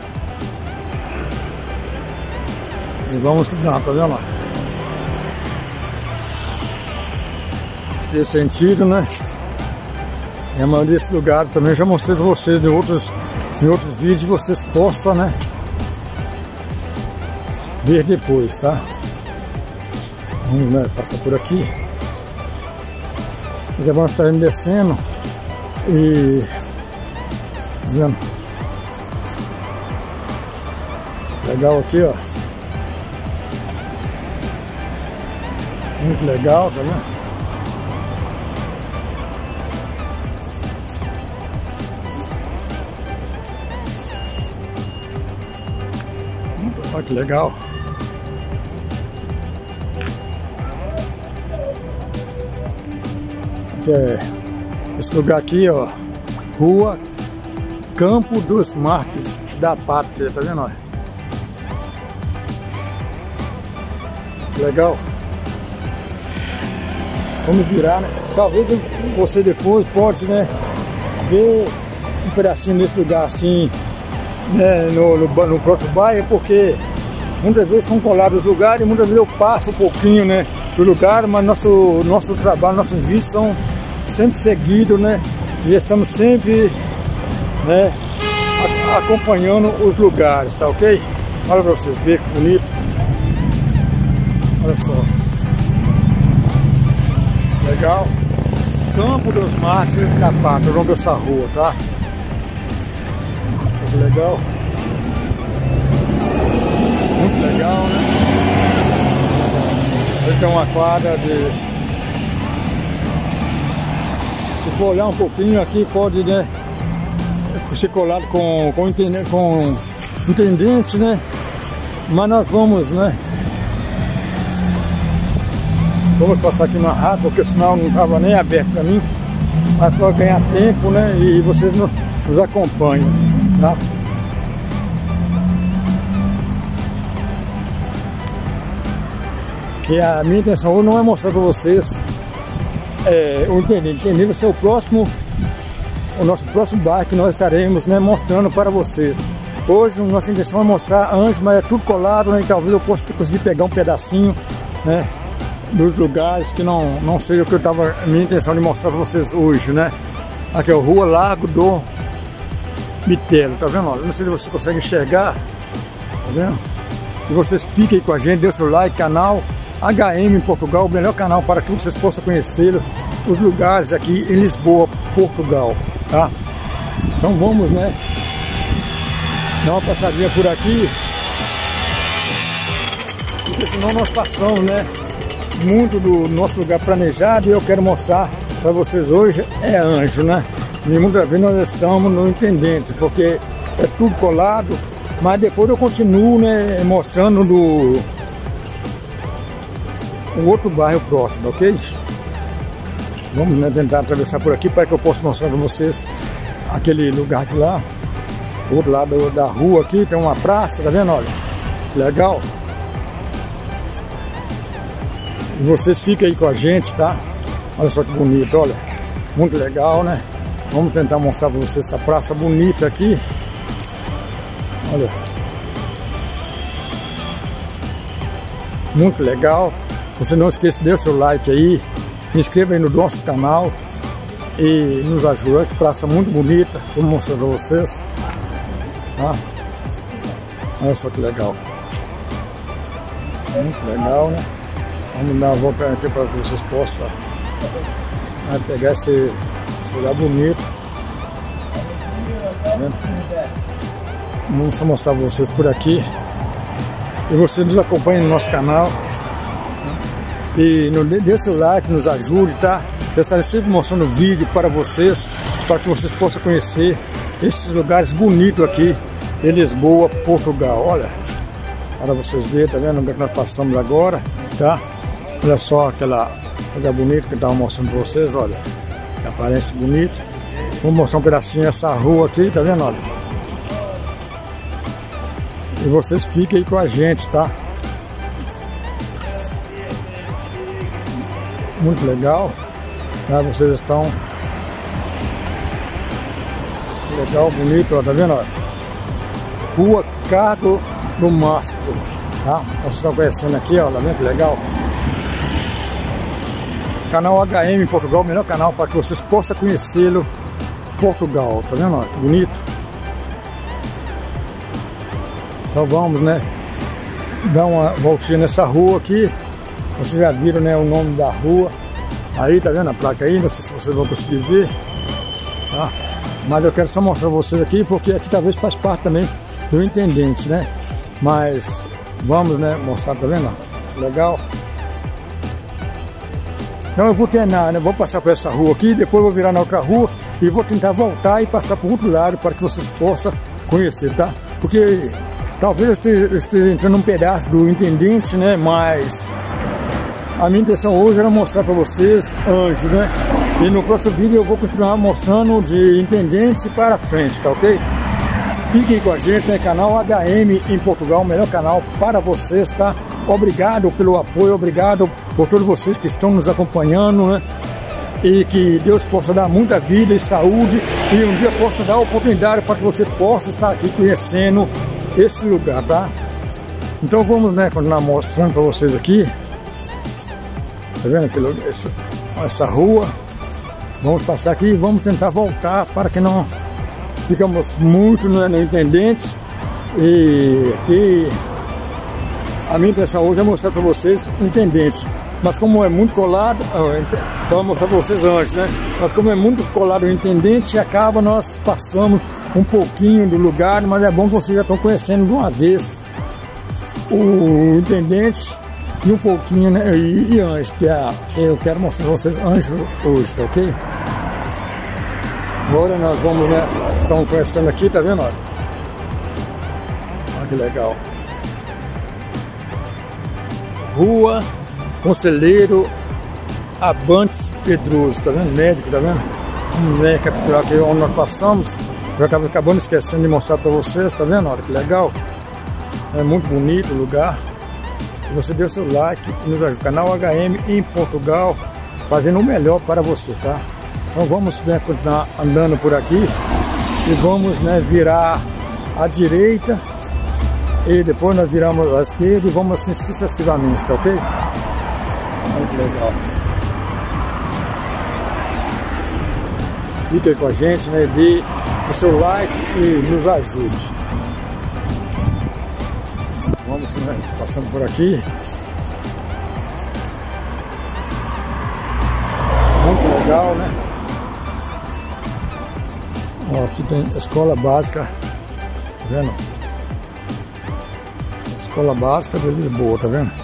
E vamos continuar, tá vendo lá? Nesse sentido, né? E a maioria desse lugar também já mostrei para vocês em outros, em outros vídeos, vocês possam, né, ver depois, tá? Vamos, né, passar por aqui. Já vamos estar indo descendo e vendo. Legal aqui, ó. Muito legal, tá vendo? Olha que legal. Aqui é esse lugar aqui, ó. Rua Campo dos Marques. da pátria, tá vendo? Olha. Legal. Vamos virar, né? Talvez você depois pode, né, ver um pedacinho desse lugar assim, né, no, no, no próximo bairro, porque muitas vezes são colados os lugares, muitas vezes eu passo um pouquinho, né, do lugar, mas nosso, nosso trabalho, nossos vídeos são sempre seguidos, né, e estamos sempre, né, acompanhando os lugares, tá ok? Olha pra vocês verem que bonito. Olha só. Legal. Campo dos Mártires da Pátria, o nome dessa rua, tá? Nossa, que legal. Muito legal, né? Aqui tem uma quadra de... Se for olhar um pouquinho aqui, pode, né, ser colado com, com, com intendente, né? Mas nós vamos, né? Vamos passar aqui na rádio, porque senão não estava nem aberto para mim. Mas para ganhar tempo, né? E vocês nos, nos acompanham, tá? Que a minha intenção hoje não é mostrar para vocês é, o intendente. O intendente vai ser o próximo, o nosso próximo bairro que nós estaremos, né, mostrando para vocês. Hoje a nossa intenção é mostrar Anjos, mas é tudo colado, né? E talvez eu possa conseguir pegar um pedacinho, né, dos lugares que não, não seja o que eu estava, a minha intenção de mostrar para vocês hoje, né? Aqui é a Rua Largo do Bitelo, tá vendo? Eu não sei se vocês conseguem enxergar, tá vendo? E vocês fiquem com a gente, dê seu like, canal H M em Portugal, o melhor canal para que vocês possam conhecer os lugares aqui em Lisboa, Portugal, tá? Então vamos, né, dar uma passadinha por aqui, porque senão nós passamos, né, muito do nosso lugar planejado, e eu quero mostrar para vocês hoje é Anjo, né? E muitas vezes nós estamos no Intendente, porque é tudo colado, mas depois eu continuo, né, mostrando do um outro bairro próximo, ok? Vamos, né, tentar atravessar por aqui para que eu possa mostrar para vocês aquele lugar de lá. Do outro lado da rua aqui tem uma praça, tá vendo? Olha, legal. E vocês fiquem aí com a gente, tá? Olha só que bonito, olha. Muito legal, né? Vamos tentar mostrar para vocês essa praça bonita aqui. Olha. Muito legal. Você não esqueça de dar seu like aí. Se inscreva aí no nosso canal. E nos ajuda. Que praça muito bonita. Vou mostrar para vocês. Tá? Olha só que legal. Muito legal, né? Vamos dar uma volta aqui para que vocês possam, né, pegar esse, esse lugar bonito. Tá vendo? Vamos só mostrar para vocês por aqui. E vocês nos acompanhem no nosso canal. E no, dê seu like, nos ajude, tá? Eu estarei sempre mostrando vídeo para vocês, para que vocês possam conhecer esses lugares bonitos aqui em Lisboa, Portugal. Olha, para vocês verem, tá vendo o lugar que nós passamos agora, tá? Olha só aquela lugar bonito que eu estava mostrando para vocês, olha. Que aparência bonita. Vou mostrar um pedacinho dessa rua aqui, tá vendo? Olha. E vocês fiquem aí com a gente, tá? Muito legal. Tá? Vocês estão... Legal, bonito, ó, tá vendo? Olha. Rua Cargo do Mastro, tá? Vocês estão conhecendo aqui, ó, tá vendo que legal? Canal H M em Portugal, o melhor canal para que vocês possam conhecê-lo, Portugal, tá vendo? Que bonito. Então vamos, né, dar uma voltinha nessa rua aqui. Vocês já viram, né, o nome da rua. Aí, tá vendo a placa aí? Não sei se vocês vão conseguir ver, tá? Mas eu quero só mostrar pra vocês aqui, porque aqui talvez faz parte também do Intendente, né? Mas vamos, né, mostrar, tá vendo? Legal. Então eu vou terminar, né? Vou passar por essa rua aqui, depois vou virar na outra rua e vou tentar voltar e passar por outro lado para que vocês possam conhecer, tá? Porque talvez eu esteja, eu esteja entrando num pedaço do Intendente, né? Mas a minha intenção hoje era mostrar para vocês Anjos, né? E no próximo vídeo eu vou continuar mostrando de Intendente para frente, tá ok? Fiquem com a gente, né? Canal H M em Portugal, o melhor canal para vocês, tá? Obrigado pelo apoio, obrigado por todos vocês que estão nos acompanhando, né? E que Deus possa dar muita vida e saúde e um dia possa dar oportunidade para que você possa estar aqui conhecendo esse lugar, tá? Então vamos, né, continuar mostrando para vocês aqui. Tá vendo aquele, essa, essa rua? Vamos passar aqui e vamos tentar voltar para que não ficamos muito, né, no Intendente. E aqui a minha intenção hoje é mostrar para vocês o Intendente. Mas como é muito colado, vou mostrar para vocês antes, né? Mas como é muito colado o Intendente, acaba nós passamos um pouquinho do lugar, mas é bom que vocês já estão conhecendo de uma vez o Intendente e um pouquinho, né? E, e antes, que é, eu quero mostrar para vocês antes hoje, tá ok? Agora nós vamos, né? Estamos conhecendo aqui, tá vendo? Olha, olha que legal. Rua Conselheiro Abantes Pedroso, tá vendo? Médico, tá vendo? Vamos ver capturar aqui onde nós passamos. Eu acabo acabando esquecendo de mostrar para vocês, tá vendo? Olha que legal. É muito bonito o lugar. E você dê o seu like e nos ajuda. Canal H M em Portugal, fazendo o melhor para vocês, tá? Então vamos, né, continuar andando por aqui e vamos, né, virar à direita e depois nós viramos à esquerda e vamos assim sucessivamente, tá ok? Muito legal. Fique aí com a gente, né? Dê o seu like e nos ajude. Vamos, né, passando por aqui. Muito legal, né? Ó, aqui tem escola básica, tá vendo? Escola básica de Lisboa, tá vendo?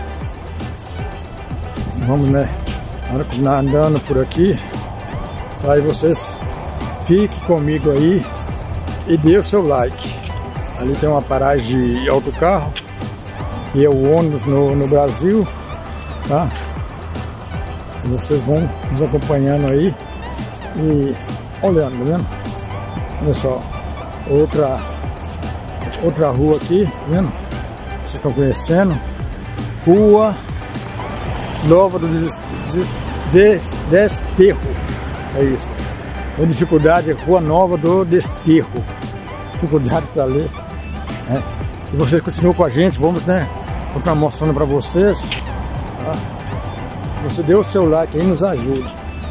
Vamos, né, continuar andando por aqui. Aí vocês fiquem comigo aí e dê o seu like. Ali tem uma paragem de autocarro e é o ônibus no, no Brasil, tá? E vocês vão nos acompanhando aí e olhando, tá vendo? Olha só, outra, outra rua aqui, tá vendo? Vocês estão conhecendo? Rua Nova do Des, Des, Desterro. É isso. A dificuldade é Rua Nova do Desterro. Dificuldade para ler. Né? E vocês continuam com a gente. Vamos, né, continuar mostrando para vocês. Tá? Você dê o seu like aí, nos ajude.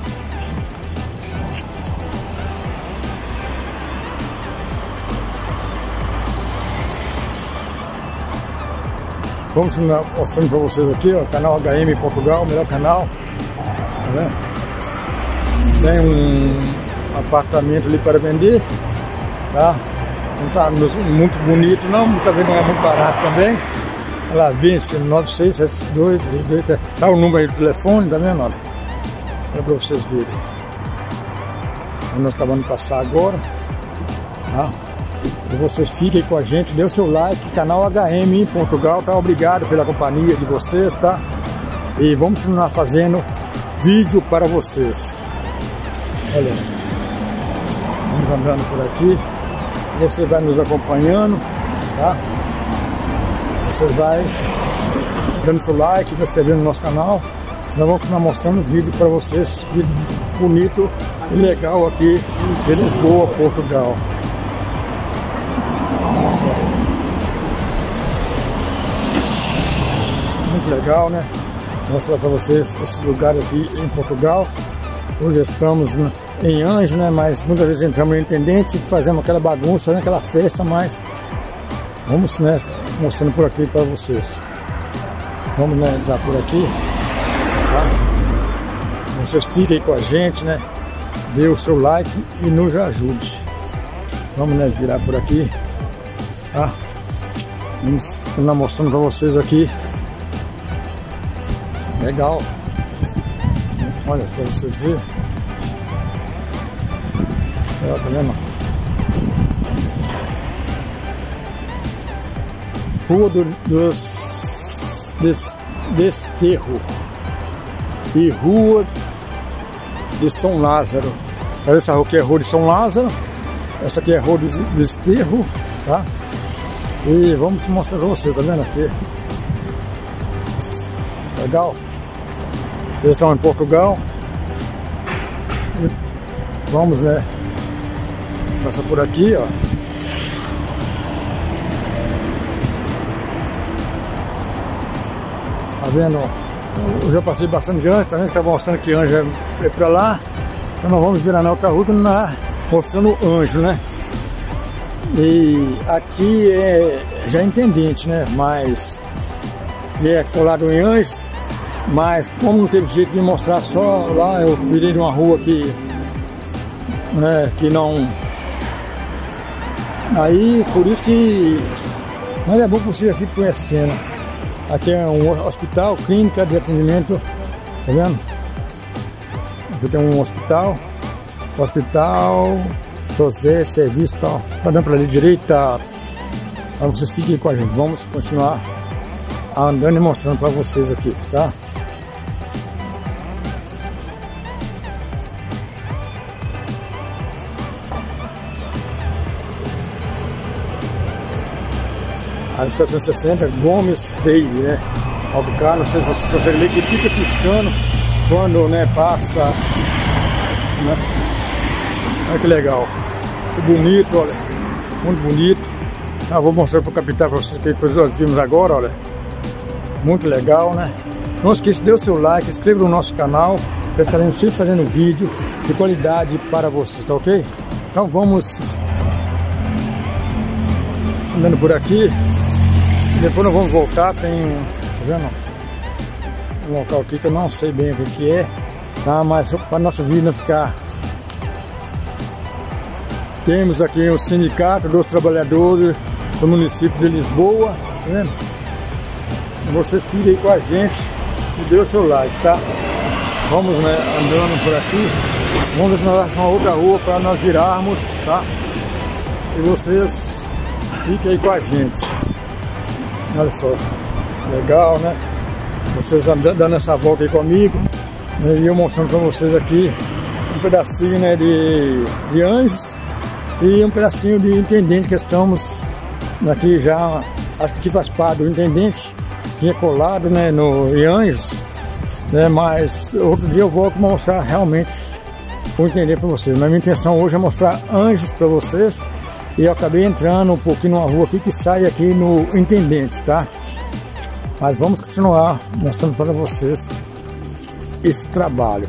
Vamos mostrando para vocês aqui, ó, canal H M em Portugal, o melhor canal. Tá vendo? Tem um apartamento ali para vender, tá? Não tá muito bonito não, talvez não é muito barato também. Ela vence nove seis sete dois, tá o número aí do telefone, tá vendo? Olha, olha para vocês verem. Nós acabamos de passar agora, tá? E vocês fiquem com a gente, dê o seu like, canal H M em Portugal, tá? Obrigado pela companhia de vocês, tá? E vamos continuar fazendo vídeo para vocês. Olha, vamos andando por aqui, você vai nos acompanhando, tá? Você vai dando seu like, se inscrevendo no nosso canal. Nós vamos continuar mostrando vídeo para vocês, vídeo bonito e legal aqui de Lisboa, Portugal. Muito legal, né? Vou mostrar para vocês esse lugar aqui em Portugal. Hoje estamos em Anjo, né? Mas muitas vezes entramos no Intendente, fazemos aquela bagunça, fazendo aquela festa, mas vamos, né, mostrando por aqui para vocês. Vamos, né, entrar por aqui, tá? Vocês fiquem com a gente, né? Dê o seu like e nos ajude. Vamos, né, virar por aqui, tá? Vamos estar mostrando para vocês aqui. Legal. Olha, para vocês verem. Olha, tá vendo? Rua do, dos des, Desterro e Rua de São Lázaro. Essa rua aqui é Rua de São Lázaro. Essa aqui é a rua do Desterro, tá? E vamos mostrar pra vocês, tá vendo aqui? Legal? Vocês estão em Portugal. E vamos, né? Passar por aqui, ó. Tá vendo? Eu já passei bastante antes, tá vendo que tá mostrando que anjo é, é pra lá. Então nós vamos virar na outra rua que não é mostrando anjo, né? E aqui é já é intendente, né? Mas é colado em anjos. Mas como não teve jeito de mostrar só lá, eu virei de uma rua que, né, que não. Aí por isso que. Mas é bom que você já fique conhecendo. Aqui é um hospital, clínica de atendimento, tá vendo? Aqui tem um hospital, hospital, José, serviço e tal. Tá dando pra ali direita, para vocês fiquem com a gente. Vamos continuar andando e mostrando pra vocês aqui, tá? A setecentos e sessenta Gomes Freire, né? Autocar, não sei se vocês conseguem ler, que fica piscando quando, né, passa, né? Olha que legal, que bonito, olha, muito bonito. Ah, vou mostrar para o capitão para vocês que nós vimos agora, olha, muito legal, né? Não esqueça de dar o seu like, inscreva no nosso canal, estaremos sempre fazendo vídeo de qualidade para vocês, tá ok? Então vamos andando por aqui. Depois nós vamos voltar, tem, tá vendo? Um local aqui que eu não sei bem o que, que é, tá? Mas para nosso vídeo não ficar. Temos aqui o Sindicato dos Trabalhadores do município de Lisboa, tá vendo? Você fica aí com a gente e dê o seu like, tá? Vamos, né, andando por aqui. Vamos ver se nós achamos uma outra rua para nós virarmos, tá? E vocês fiquem aí com a gente. Olha só, legal, né? Vocês andando, dando essa volta aí comigo, né? E eu mostrando para vocês aqui um pedacinho, né, de, de anjos e um pedacinho de intendente que estamos aqui já, acho que aqui faz parte do intendente, que é colado, né, no, em anjos, né? Mas outro dia eu volto mostrar realmente o intendente para vocês. Mas minha intenção hoje é mostrar anjos para vocês. E eu acabei entrando um pouquinho numa rua aqui que sai aqui no intendente, tá? Mas vamos continuar mostrando para vocês esse trabalho.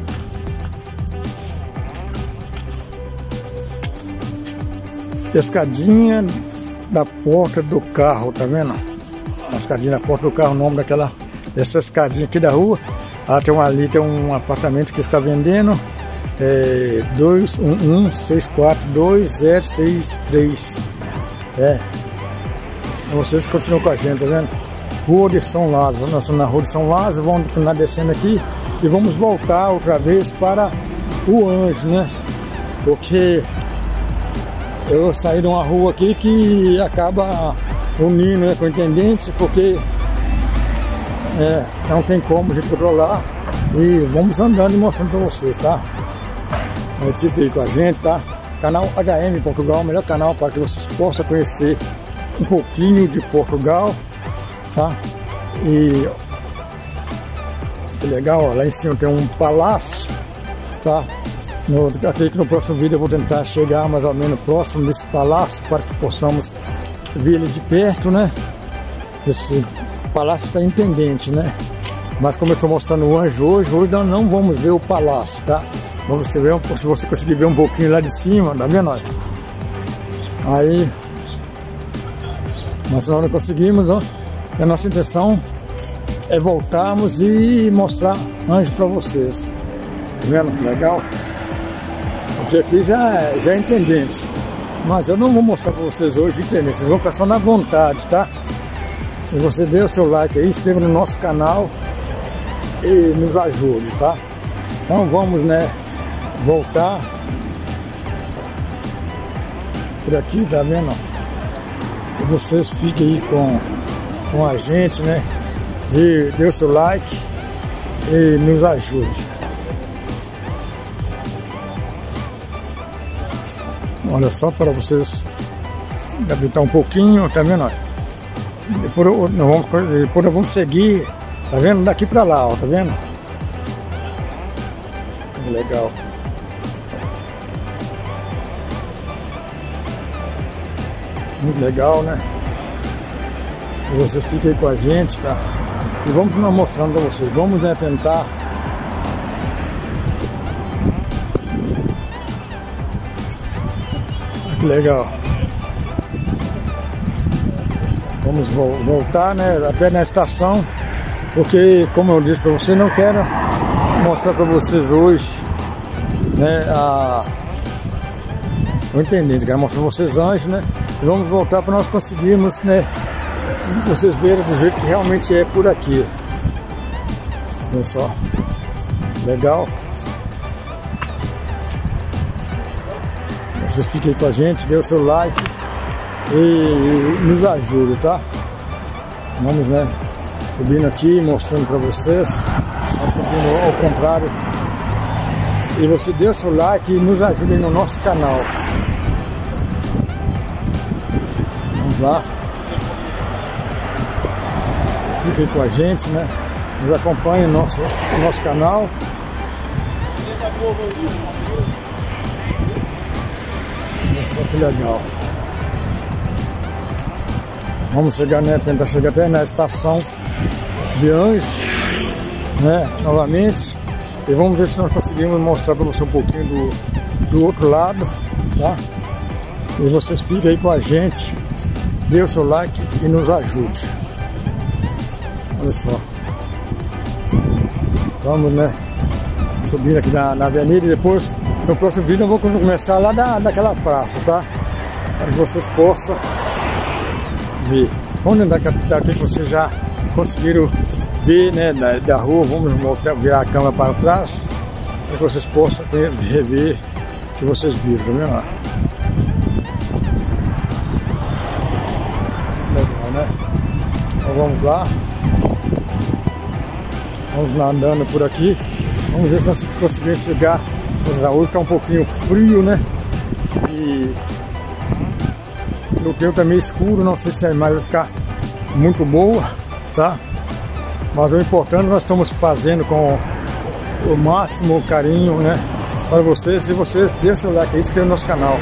Escadinha da porta do carro, tá vendo? A escadinha da porta do carro, o nome daquela, dessa escadinha aqui da rua. Ah, tem um, ali tem um apartamento que está vendendo. É dois um um seis quatro dois zero seis três. É. Vocês continuam com a gente, tá vendo? Rua de São Lázaro. Nós estamos na Rua de São Lázaro, vamos continuar descendo aqui e vamos voltar outra vez para o Anjo, né? Porque eu saí de uma rua aqui que acaba unindo, né, com o intendente, porque é, não tem como a gente controlar. E vamos andando e mostrando para vocês, tá? Aí fica aí com a gente, tá? Canal H M Portugal, o melhor canal para que vocês possam conhecer um pouquinho de Portugal, tá? E que legal, ó, lá em cima tem um palácio, tá? No, acredito que no próximo vídeo eu vou tentar chegar mais ou menos próximo desse palácio para que possamos ver ele de perto, né? Esse palácio está intendente, né? Mas como eu estou mostrando o anjo hoje, hoje nós não vamos ver o palácio, tá? Vamos ver, se você conseguir ver um pouquinho lá de cima, tá vendo? Aí, mas se nós não conseguimos, ó, a nossa intenção é voltarmos e mostrar anjo para vocês. Tá vendo? Legal? Porque aqui já, já é intendente. Mas eu não vou mostrar para vocês hoje intendente, vocês vão ficar só na vontade, tá? E você dê o seu like aí, inscreva no nosso canal e nos ajude, tá? Então vamos, né, voltar por aqui, tá vendo? E vocês fiquem aí com, com a gente, né? E dê o seu like e nos ajude. Olha só, para vocês habitar um pouquinho, tá vendo? Depois nós vamos, depois nós vamos seguir, tá vendo? Daqui pra lá, ó, tá vendo? Legal. Muito legal, né? E vocês fiquem aí com a gente, tá? E vamos nós mostrando pra vocês. Vamos, né, tentar. Olha que legal. Vamos voltar, né, até na estação, porque, como eu disse para vocês, não quero mostrar para vocês hoje, né, a... eu entendi, quero mostrar para vocês antes, né, e vamos voltar para nós conseguirmos, né, vocês verem do jeito que realmente é por aqui. Olha só, legal. Vocês fiquem com a gente, dê o seu like e nos ajude, tá? Vamos, né, subindo aqui, mostrando para vocês, subindo ao contrário, e você dê o seu like e nos ajude no nosso canal. Vamos lá, fiquem com a gente, né, nos acompanhem no nosso, no nosso canal. Olha só que legal. Vamos chegar, né, tentar chegar até na estação de Anjos, né, novamente. E vamos ver se nós conseguimos mostrar para você um pouquinho do, do outro lado, tá? E vocês fiquem aí com a gente, dê o seu like e nos ajude. Olha só. Vamos, né, subir aqui na, na avenida e depois, no próximo vídeo, eu vou começar lá da, daquela praça, tá? Para que vocês possam ver. Vamos daqui, daqui que vocês já conseguiram ver, né, da, da rua. Vamos virar a câmera para trás para que vocês possam rever o que vocês viram, tá vendo lá? Legal, né? Então vamos lá. Vamos lá andando por aqui. Vamos ver se nós conseguimos chegar. Hoje está um pouquinho frio, né? E o tempo tá meio escuro, não sei se a imagem vai ficar muito boa, tá? Mas o importante nós estamos fazendo com o máximo carinho, né, para vocês. E vocês deixem o like aí, se inscrevam no nosso canal.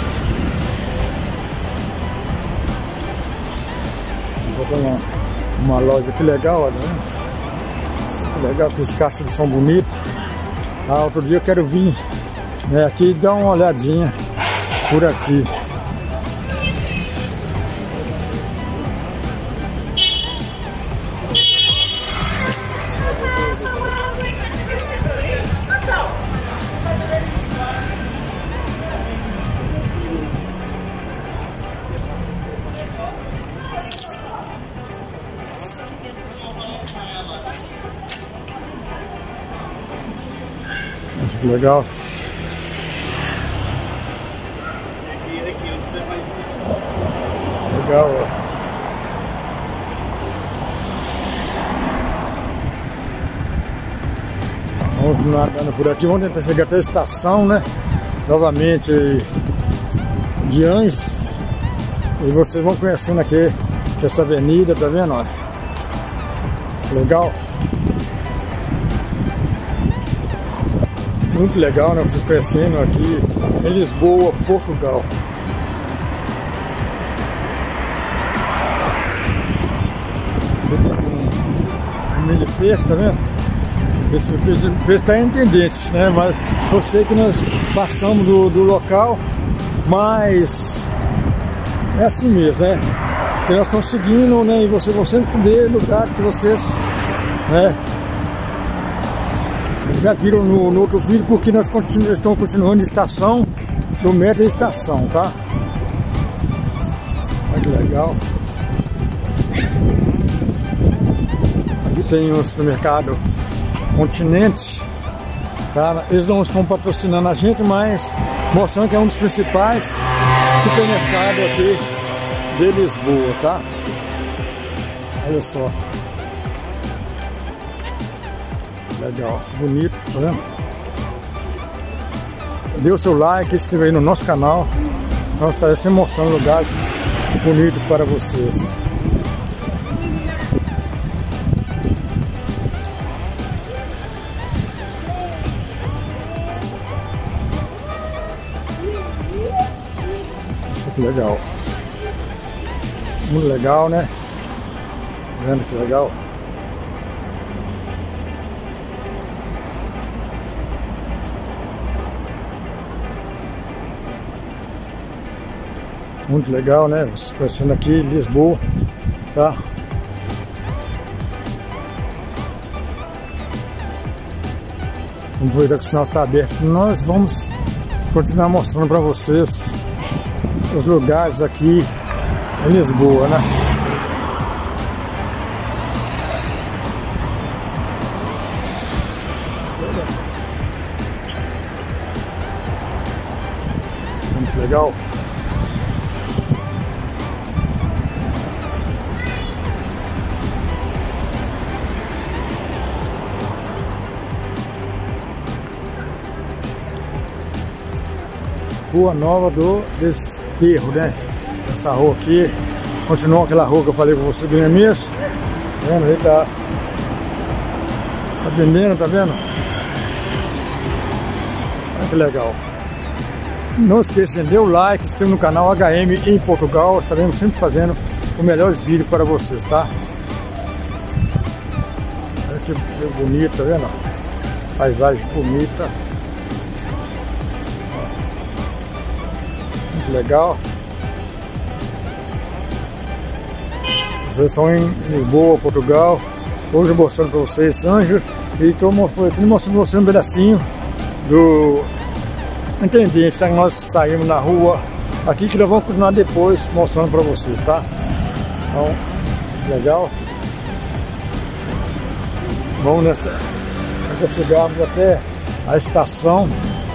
Vou botar uma, uma loja que legal, olha, né? Que legal, que os caixas de som bonito. Ah, outro dia eu quero vir, né, aqui e dar uma olhadinha por aqui. Nossa, que legal. Legal, ó. Vamos continuar andando por aqui. Vamos tentar chegar até a estação, né? Novamente de Anjos. E vocês vão conhecendo aqui essa avenida, tá vendo? Ó? Legal. Muito legal, né? Vocês conhecendo aqui em Lisboa, Portugal. Um milho de peixe, tá vendo? Esse peixe está independente, né? Mas eu sei que nós passamos do, do local, mas é assim mesmo, né? Que nós estamos seguindo, né? E vocês vão sempre ver lugares que vocês, né, já viram no, no outro vídeo, porque nós continu, estamos continuando estação do metro e estação, tá? Olha que legal. Aqui tem um supermercado Continente, tá? Eles não estão patrocinando a gente, mas mostrando que é um dos principais supermercados aqui de Lisboa, tá? Olha só. Legal, bonito, tá vendo? Dê o seu like, se inscreva aí no nosso canal. nós estaremos sempre mostrando lugares bonitos para vocês. Que legal, muito legal, né? Vendo que legal? Muito legal, né? Você conhecendo aqui Lisboa, tá? Vamos aproveitar que o sinal está aberto. Nós vamos continuar mostrando para vocês os lugares aqui em Lisboa, né? Muito legal. Rua Nova do Desterro, né? Essa rua aqui continua aquela rua que eu falei com vocês bem mesmo. Tá vendo? Aí tá, tá vendendo, tá vendo? Olha que legal. Não esqueça de dar o like, se inscreva no canal H M em Portugal. Estaremos sempre fazendo os melhores vídeos para vocês, tá? Olha que bonito, tá vendo? Paisagem bonita. Legal. Vocês estão em Lisboa, Portugal. Hoje mostrando para vocês Anjo. E estou mostrando para vocês um pedacinho do Intendência que nós saímos na rua aqui, que nós vamos continuar depois mostrando para vocês, tá? Então, legal. Vamos nessa, nessa chegarmos até a estação.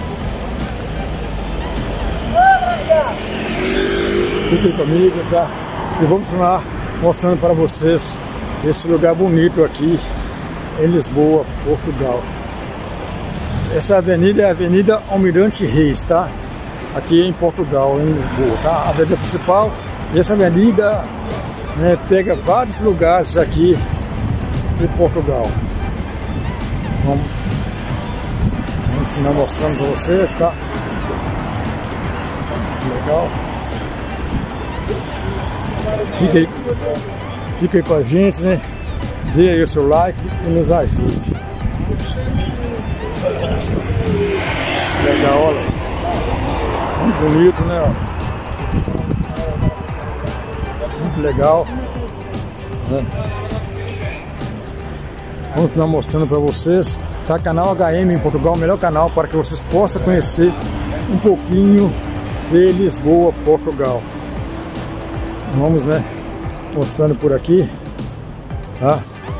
Fiquem comigo, tá? E vamos continuar mostrando para vocês esse lugar bonito aqui em Lisboa, Portugal. Essa avenida é a Avenida Almirante Reis, tá? Aqui em Portugal, em Lisboa, tá? A avenida principal. E essa avenida, né, pega vários lugares aqui de Portugal. Vamos, vamos continuar mostrando para vocês, tá? Legal. Fica aí, fica aí com a gente, né? Dê aí o seu like e nos ajude. Legal, olha. Muito bonito, né? Muito legal, né? Vamos continuar mostrando para vocês. Tá? Canal H M em Portugal, o melhor canal para que vocês possam conhecer um pouquinho de Lisboa, Portugal. Vamos, né, mostrando por aqui, tá?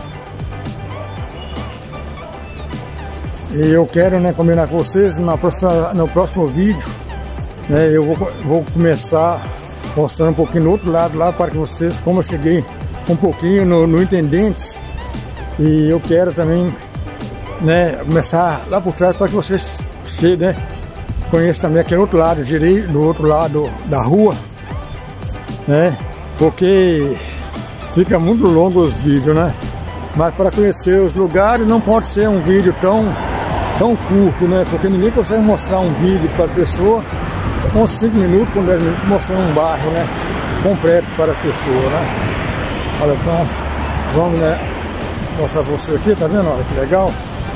E eu quero, né, combinar com vocês na próxima, no próximo vídeo, né, eu vou, vou começar mostrando um pouquinho no outro lado lá, para que vocês, como eu cheguei um pouquinho no, no Intendente, e eu quero também, né, começar lá por trás para que vocês cheguem, né, conheçam também aquele outro lado, girei no outro lado da rua, né? Porque fica muito longo os vídeos, né? Mas para conhecer os lugares não pode ser um vídeo tão, tão curto, né? Porque ninguém consegue mostrar um vídeo para a pessoa com cinco minutos, com dez minutos, mostrando um bairro, né, completo para a pessoa, né? Olha, então, vamos, né, mostrar para você aqui, tá vendo? Olha que legal.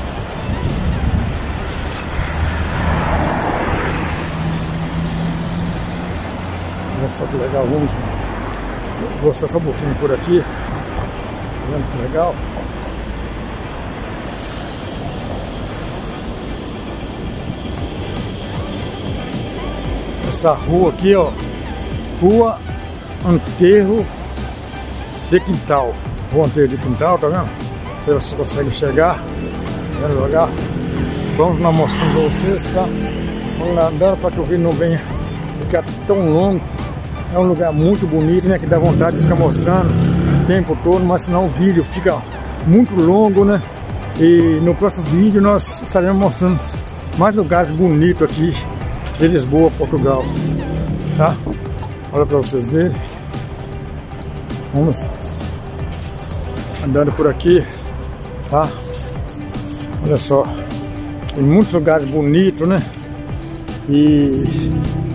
Olha só que legal, vamos mostrar só um pouquinho por aqui. Tá vendo que legal? Essa rua aqui, ó, Rua Anterro de Quintal. Rua Anterro de Quintal, tá vendo? Se vocês conseguem chegar, tá vendo lugar? Vamos lá mostrando pra vocês, tá? Vamos lá andando para que o vídeo não venha ficar tão longo. É um lugar muito bonito, né? Que dá vontade de ficar mostrando o tempo todo, mas senão o vídeo fica muito longo, né? E no próximo vídeo nós estaremos mostrando mais lugares bonitos aqui de Lisboa, Portugal. tá? Olha para vocês verem. Vamos andando por aqui, tá? Olha só, tem muitos lugares bonitos, né? E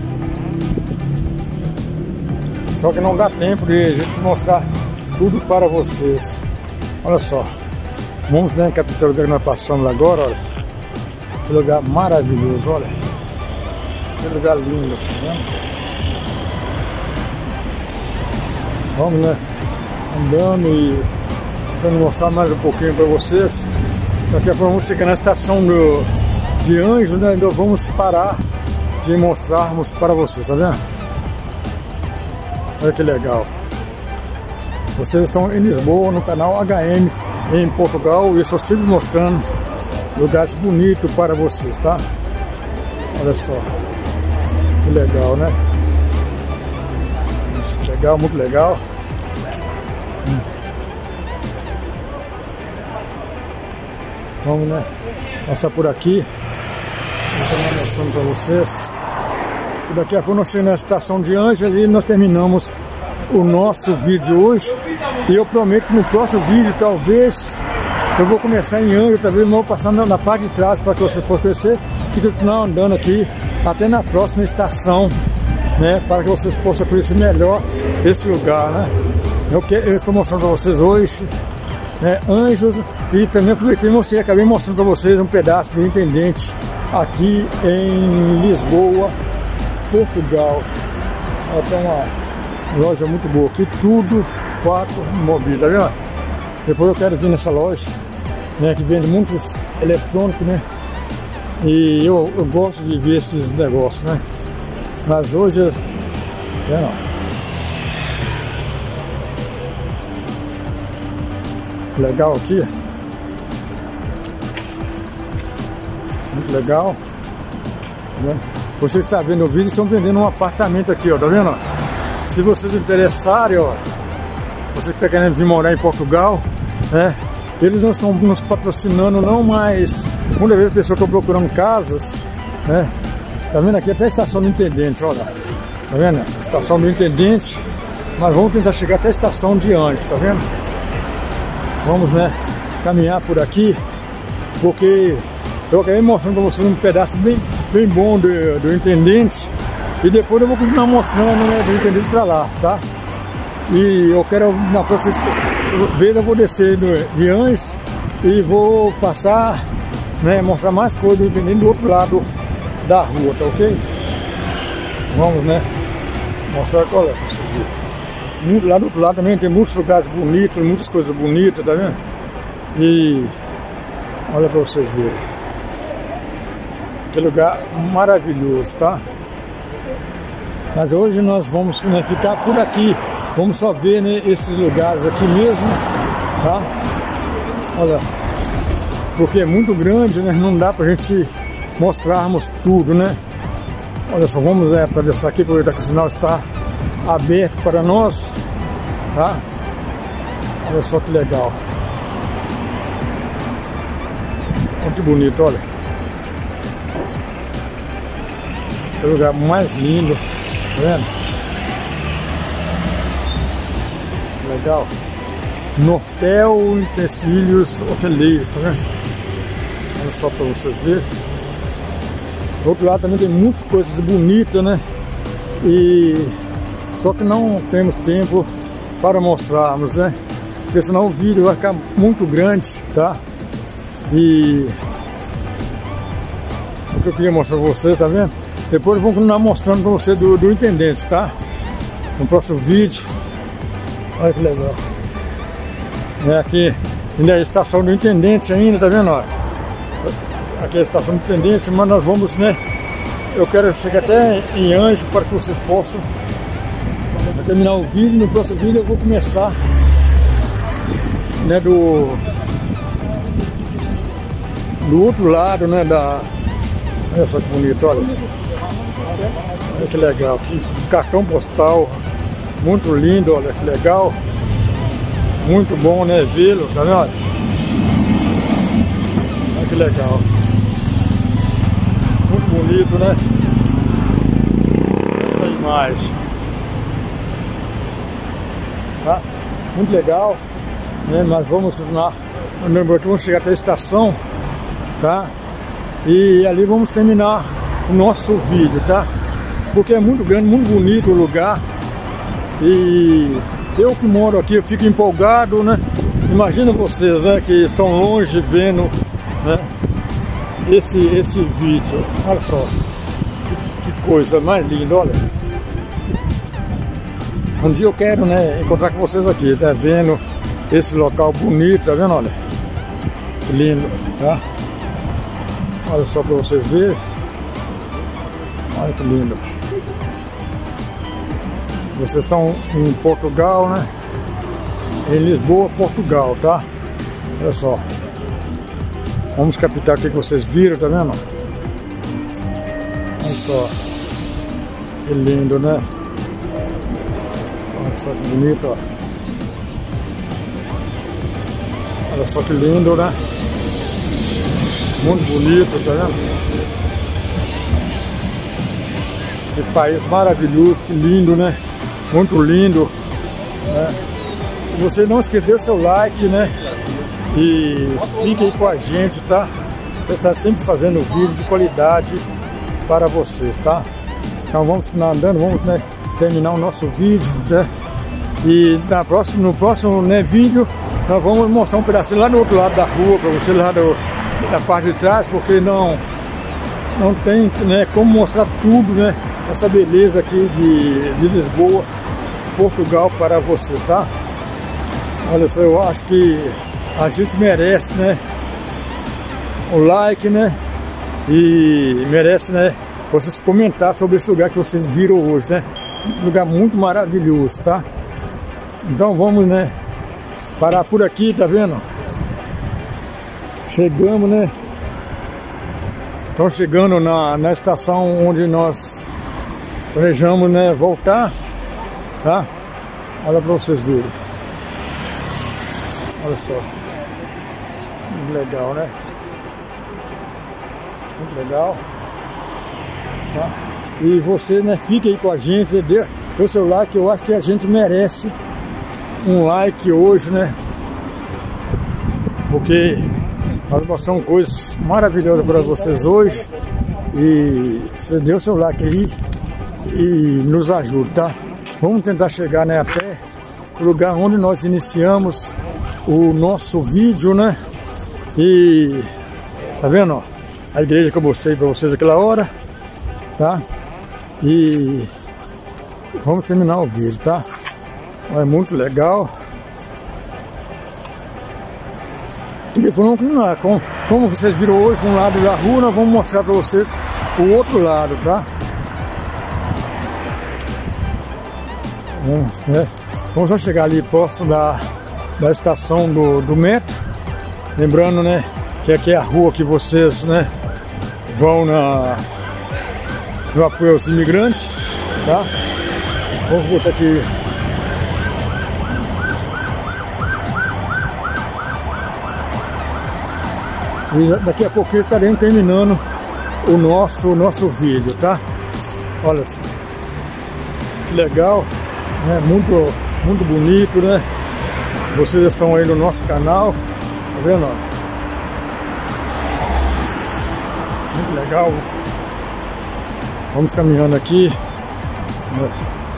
só que não dá tempo de a gente mostrar tudo para vocês. Olha só, vamos ver aqui o lugar que nós passamos agora, olha. Que lugar maravilhoso, olha. Que lugar lindo, tá vendo? Vamos, né? Andando e tentando mostrar mais um pouquinho para vocês. Daqui a pouco vamos chegar na estação do, de Anjos, né? Então vamos parar de mostrarmos para vocês, tá vendo? Olha que legal. Vocês estão em Lisboa, no canal H M em Portugal, e eu estou sempre mostrando lugares bonitos para vocês, tá? Olha só. Que legal, né? Legal, muito legal. Hum. Vamos, né? Passar por aqui. Vou mostrando para vocês. E daqui a pouco nós chegamos na estação de Anjos e nós terminamos o nosso vídeo hoje. E eu prometo que no próximo vídeo, talvez, eu vou começar em Anjos, talvez vou passar na, na parte de trás para que você possa conhecer e continuar andando aqui até na próxima estação, né, para que vocês possam conhecer melhor esse lugar, né? Eu, que, eu estou mostrando para vocês hoje, né, Anjos, e também aproveitei e mostrei, acabei mostrando para vocês um pedaço do Intendente aqui em Lisboa, Portugal. Ó, tem uma loja muito boa aqui, tudo quatro mobília, tá vendo? Depois eu quero vir nessa loja, né, que vende muitos eletrônicos, né? E eu, eu gosto de ver esses negócios, né? Mas hoje, é, não. Legal aqui. Muito legal. Né? Vocês que estão vendo o vídeo, estão vendendo um apartamento aqui, ó, tá vendo? Se vocês interessarem, ó, você que está querendo vir morar em Portugal, né? Eles não estão nos patrocinando não, mas muitas vezes as pessoas estão procurando casas, né? Tá vendo aqui até a estação do Intendente, olha. Tá vendo? Estação do Intendente. Mas vamos tentar chegar até a estação de Anjos, tá vendo? Vamos, né, caminhar por aqui, porque eu acabei mostrando para vocês um pedaço bem, bem bom do, do Intendente. E depois eu vou continuar mostrando, né, do Intendente para lá, tá? E eu quero, na próxima vez eu vou descer do, de Anjos e vou passar, né, mostrar mais coisas do Intendente do outro lado da rua, tá ok? Vamos, né, mostrar qual é, pra vocês verem. Muito, lá do outro lado também tem muitos lugares bonitos, muitas coisas bonitas, tá vendo? E olha pra vocês verem. Que lugar maravilhoso, tá? Mas hoje nós vamos, né, ficar por aqui. Vamos só ver, né, esses lugares aqui mesmo, tá? Olha, porque é muito grande, né? Não dá pra gente mostrarmos tudo, né? Olha só, vamos, né, atravessar aqui, porque o sinal está aberto para nós, tá? Olha só que legal. Muito bonito, olha. Que lugar mais lindo, tá vendo? Legal. Nortel Utensílios Hoteleiros, tá vendo? Olha só para vocês verem. Do outro lado também tem muitas coisas bonitas, né? E só que não temos tempo para mostrarmos, né? Porque senão o vídeo vai ficar muito grande, tá? E o que eu queria mostrar para vocês, tá vendo? Depois vamos continuar mostrando para você do, do Intendente, tá? No próximo vídeo. Olha que legal. É aqui, ainda é a estação do Intendente ainda, tá vendo? Olha. Aqui é a estação do Intendente, mas nós vamos, né? Eu quero chegar até em Anjos para que vocês possam terminar o vídeo. No próximo vídeo eu vou começar, né, do do outro lado, né, da... Olha só que bonito, olha. Olha que legal, que cartão postal muito lindo, olha que legal. Muito bom, né, vê-lo, tá vendo? Olha que legal. Muito bonito, né? Essa imagem. mais. Tá? Muito legal, né? Nós vamos continuar andando aqui, vamos chegar até a estação, tá? E ali vamos terminar o nosso vídeo, tá? Porque é muito grande, muito bonito o lugar. E eu que moro aqui, eu fico empolgado, né? Imagina vocês, né, que estão longe vendo, né, esse, esse vídeo. Olha só, que, que coisa mais linda, olha. Um dia eu quero, né, encontrar com vocês aqui, tá vendo esse local bonito, tá vendo, olha. Que lindo, tá? Olha só para vocês verem. Olha que lindo. Vocês estão em Portugal, né? Em Lisboa, Portugal, tá? Olha só. Vamos captar o que vocês viram, tá vendo? Olha só. Que lindo, né? Olha só que bonito, ó. Olha só que lindo, né? Muito bonito, tá vendo? Que país maravilhoso, que lindo, né? Muito lindo, né? Você não esqueça de dar seu like, né? E fique aí com a gente, tá? Eu estou sempre fazendo vídeo de qualidade para vocês, tá? Então vamos continuar andando, vamos, né, terminar o nosso vídeo, né? E na próxima, no próximo, né, vídeo nós vamos mostrar um pedacinho lá no outro lado da rua para você, lá do, da parte de trás, porque não, não tem, né, como mostrar tudo, né? Essa beleza aqui de, de Lisboa, Portugal para vocês, tá? Olha só, eu acho que a gente merece, né, o like, né, e merece, né, vocês comentar sobre esse lugar que vocês viram hoje, né, um lugar muito maravilhoso, tá? Então vamos, né, parar por aqui, tá vendo? Chegamos, né, estamos chegando na, na estação onde nós planejamos, né, voltar, tá? Olha para vocês verem. Olha só, muito legal, né? Muito legal, tá? E você, né, fica aí com a gente, dê o seu like, eu acho que a gente merece um like hoje, né? Porque nós mostramos coisas maravilhosas para vocês hoje. E você dê o seu like aí e nos ajuda, tá? Vamos tentar chegar, né, até o lugar onde nós iniciamos o nosso vídeo, né? E tá vendo, ó, a igreja que eu mostrei para vocês aquela hora, tá? E vamos terminar o vídeo, tá? É muito legal. E depois vamos continuar. Como, como vocês viram hoje, de um lado da rua, nós vamos mostrar para vocês o outro lado, tá? Vamos, né? Vamos só chegar ali próximo da da estação do, do metro, lembrando, né, que aqui é a rua que vocês, né, vão na, no apoio aos imigrantes, tá? Vamos botar aqui. E daqui a pouquinho estaremos terminando o nosso, o nosso vídeo, tá? Olha, que legal, né? Muito, muito bonito, né? Vocês estão aí no nosso canal, tá vendo? Muito legal. Vamos caminhando aqui, né?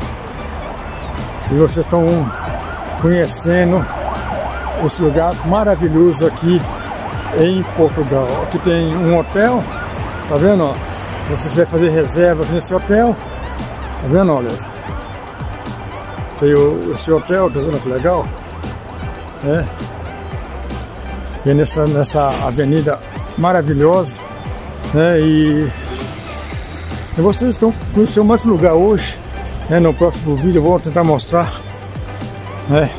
E vocês estão conhecendo esse lugar maravilhoso aqui em Portugal. Aqui tem um hotel, tá vendo? Ó? Se você quiser fazer reservas nesse hotel, tá vendo? Olha, tem o, esse hotel, tá vendo que legal? É. E nessa, nessa avenida maravilhosa, né? E, e vocês estão conhecendo mais um lugar hoje, né? No próximo vídeo eu vou tentar mostrar, né,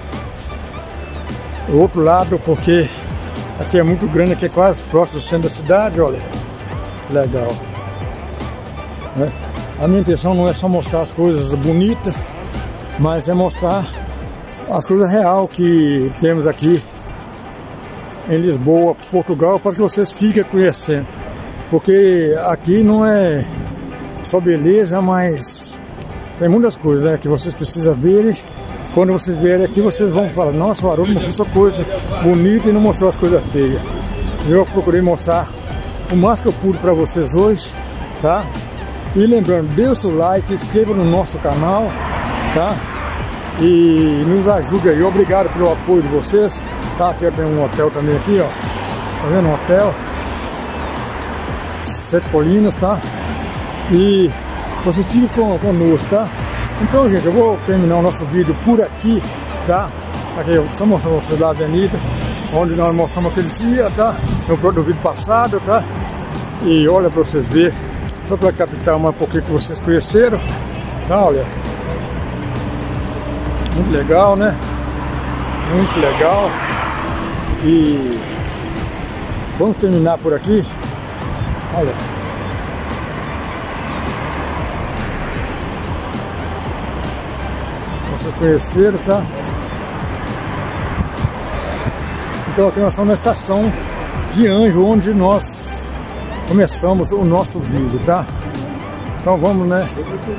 o outro lado, porque aqui é muito grande, aqui é quase próximo do centro da cidade. Olha, legal, né? A minha intenção não é só mostrar as coisas bonitas, mas é mostrar as coisas reais que temos aqui em Lisboa, Portugal, para que vocês fiquem conhecendo. Porque aqui não é só beleza, mas tem muitas coisas, né, que vocês precisam ver. Quando vocês vierem aqui, vocês vão falar, nossa, o Haroldo mostrou só coisa bonita e não mostrou as coisas feias. Eu procurei mostrar o máximo que eu pude para vocês hoje, tá? E lembrando, dê o seu like, inscreva no nosso canal, tá? E nos ajude aí. Obrigado pelo apoio de vocês, tá? Aqui tem um hotel também aqui, ó. Tá vendo? Um hotel Sete Colinas, tá? E vocês ficam conosco, tá? Então, gente, eu vou terminar o nosso vídeo por aqui, tá? Aqui eu só mostrando pra vocês lá a avenida, onde nós mostramos aquele dia, tá? No vídeo passado, tá? E olha pra vocês verem, só pra captar mais um pouquinho que vocês conheceram, tá? Olha, muito legal, né? Muito legal. E vamos terminar por aqui. Olha, vocês conheceram, tá? Então aqui nós estamos na estação de Anjo, onde nós começamos o nosso vídeo, tá? Então vamos, né?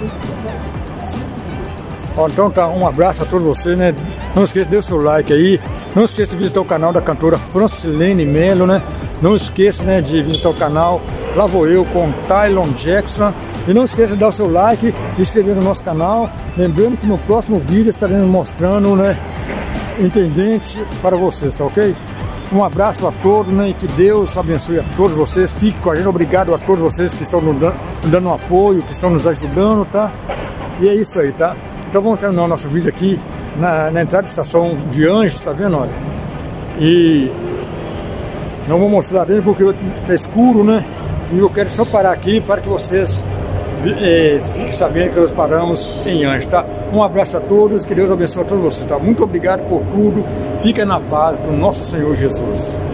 Ó, então tá, um abraço a todos vocês, né? Não esqueça de dar o seu like aí. Não esqueça de visitar o canal da cantora Francilene Melo, né? Não esqueça, né, de visitar o canal Lá Vou Eu com Tylon Jackson. E não esqueça de dar o seu like e se inscrever no nosso canal. Lembrando que no próximo vídeo estaremos mostrando, né, Intendente para vocês, tá ok? Um abraço a todos, né, e que Deus abençoe a todos vocês. Fique com a gente. Obrigado a todos vocês que estão nos dando, dando um apoio, que estão nos ajudando, tá? E é isso aí, tá? Então vamos terminar o nosso vídeo aqui na, na entrada da estação de Anjos, tá vendo? Olha. E não vou mostrar dentro porque está escuro, né? E eu quero só parar aqui para que vocês é, fiquem sabendo que nós paramos em Anjos, tá? Um abraço a todos, que Deus abençoe a todos vocês, tá? Muito obrigado por tudo. Fiquem na paz do nosso Senhor Jesus.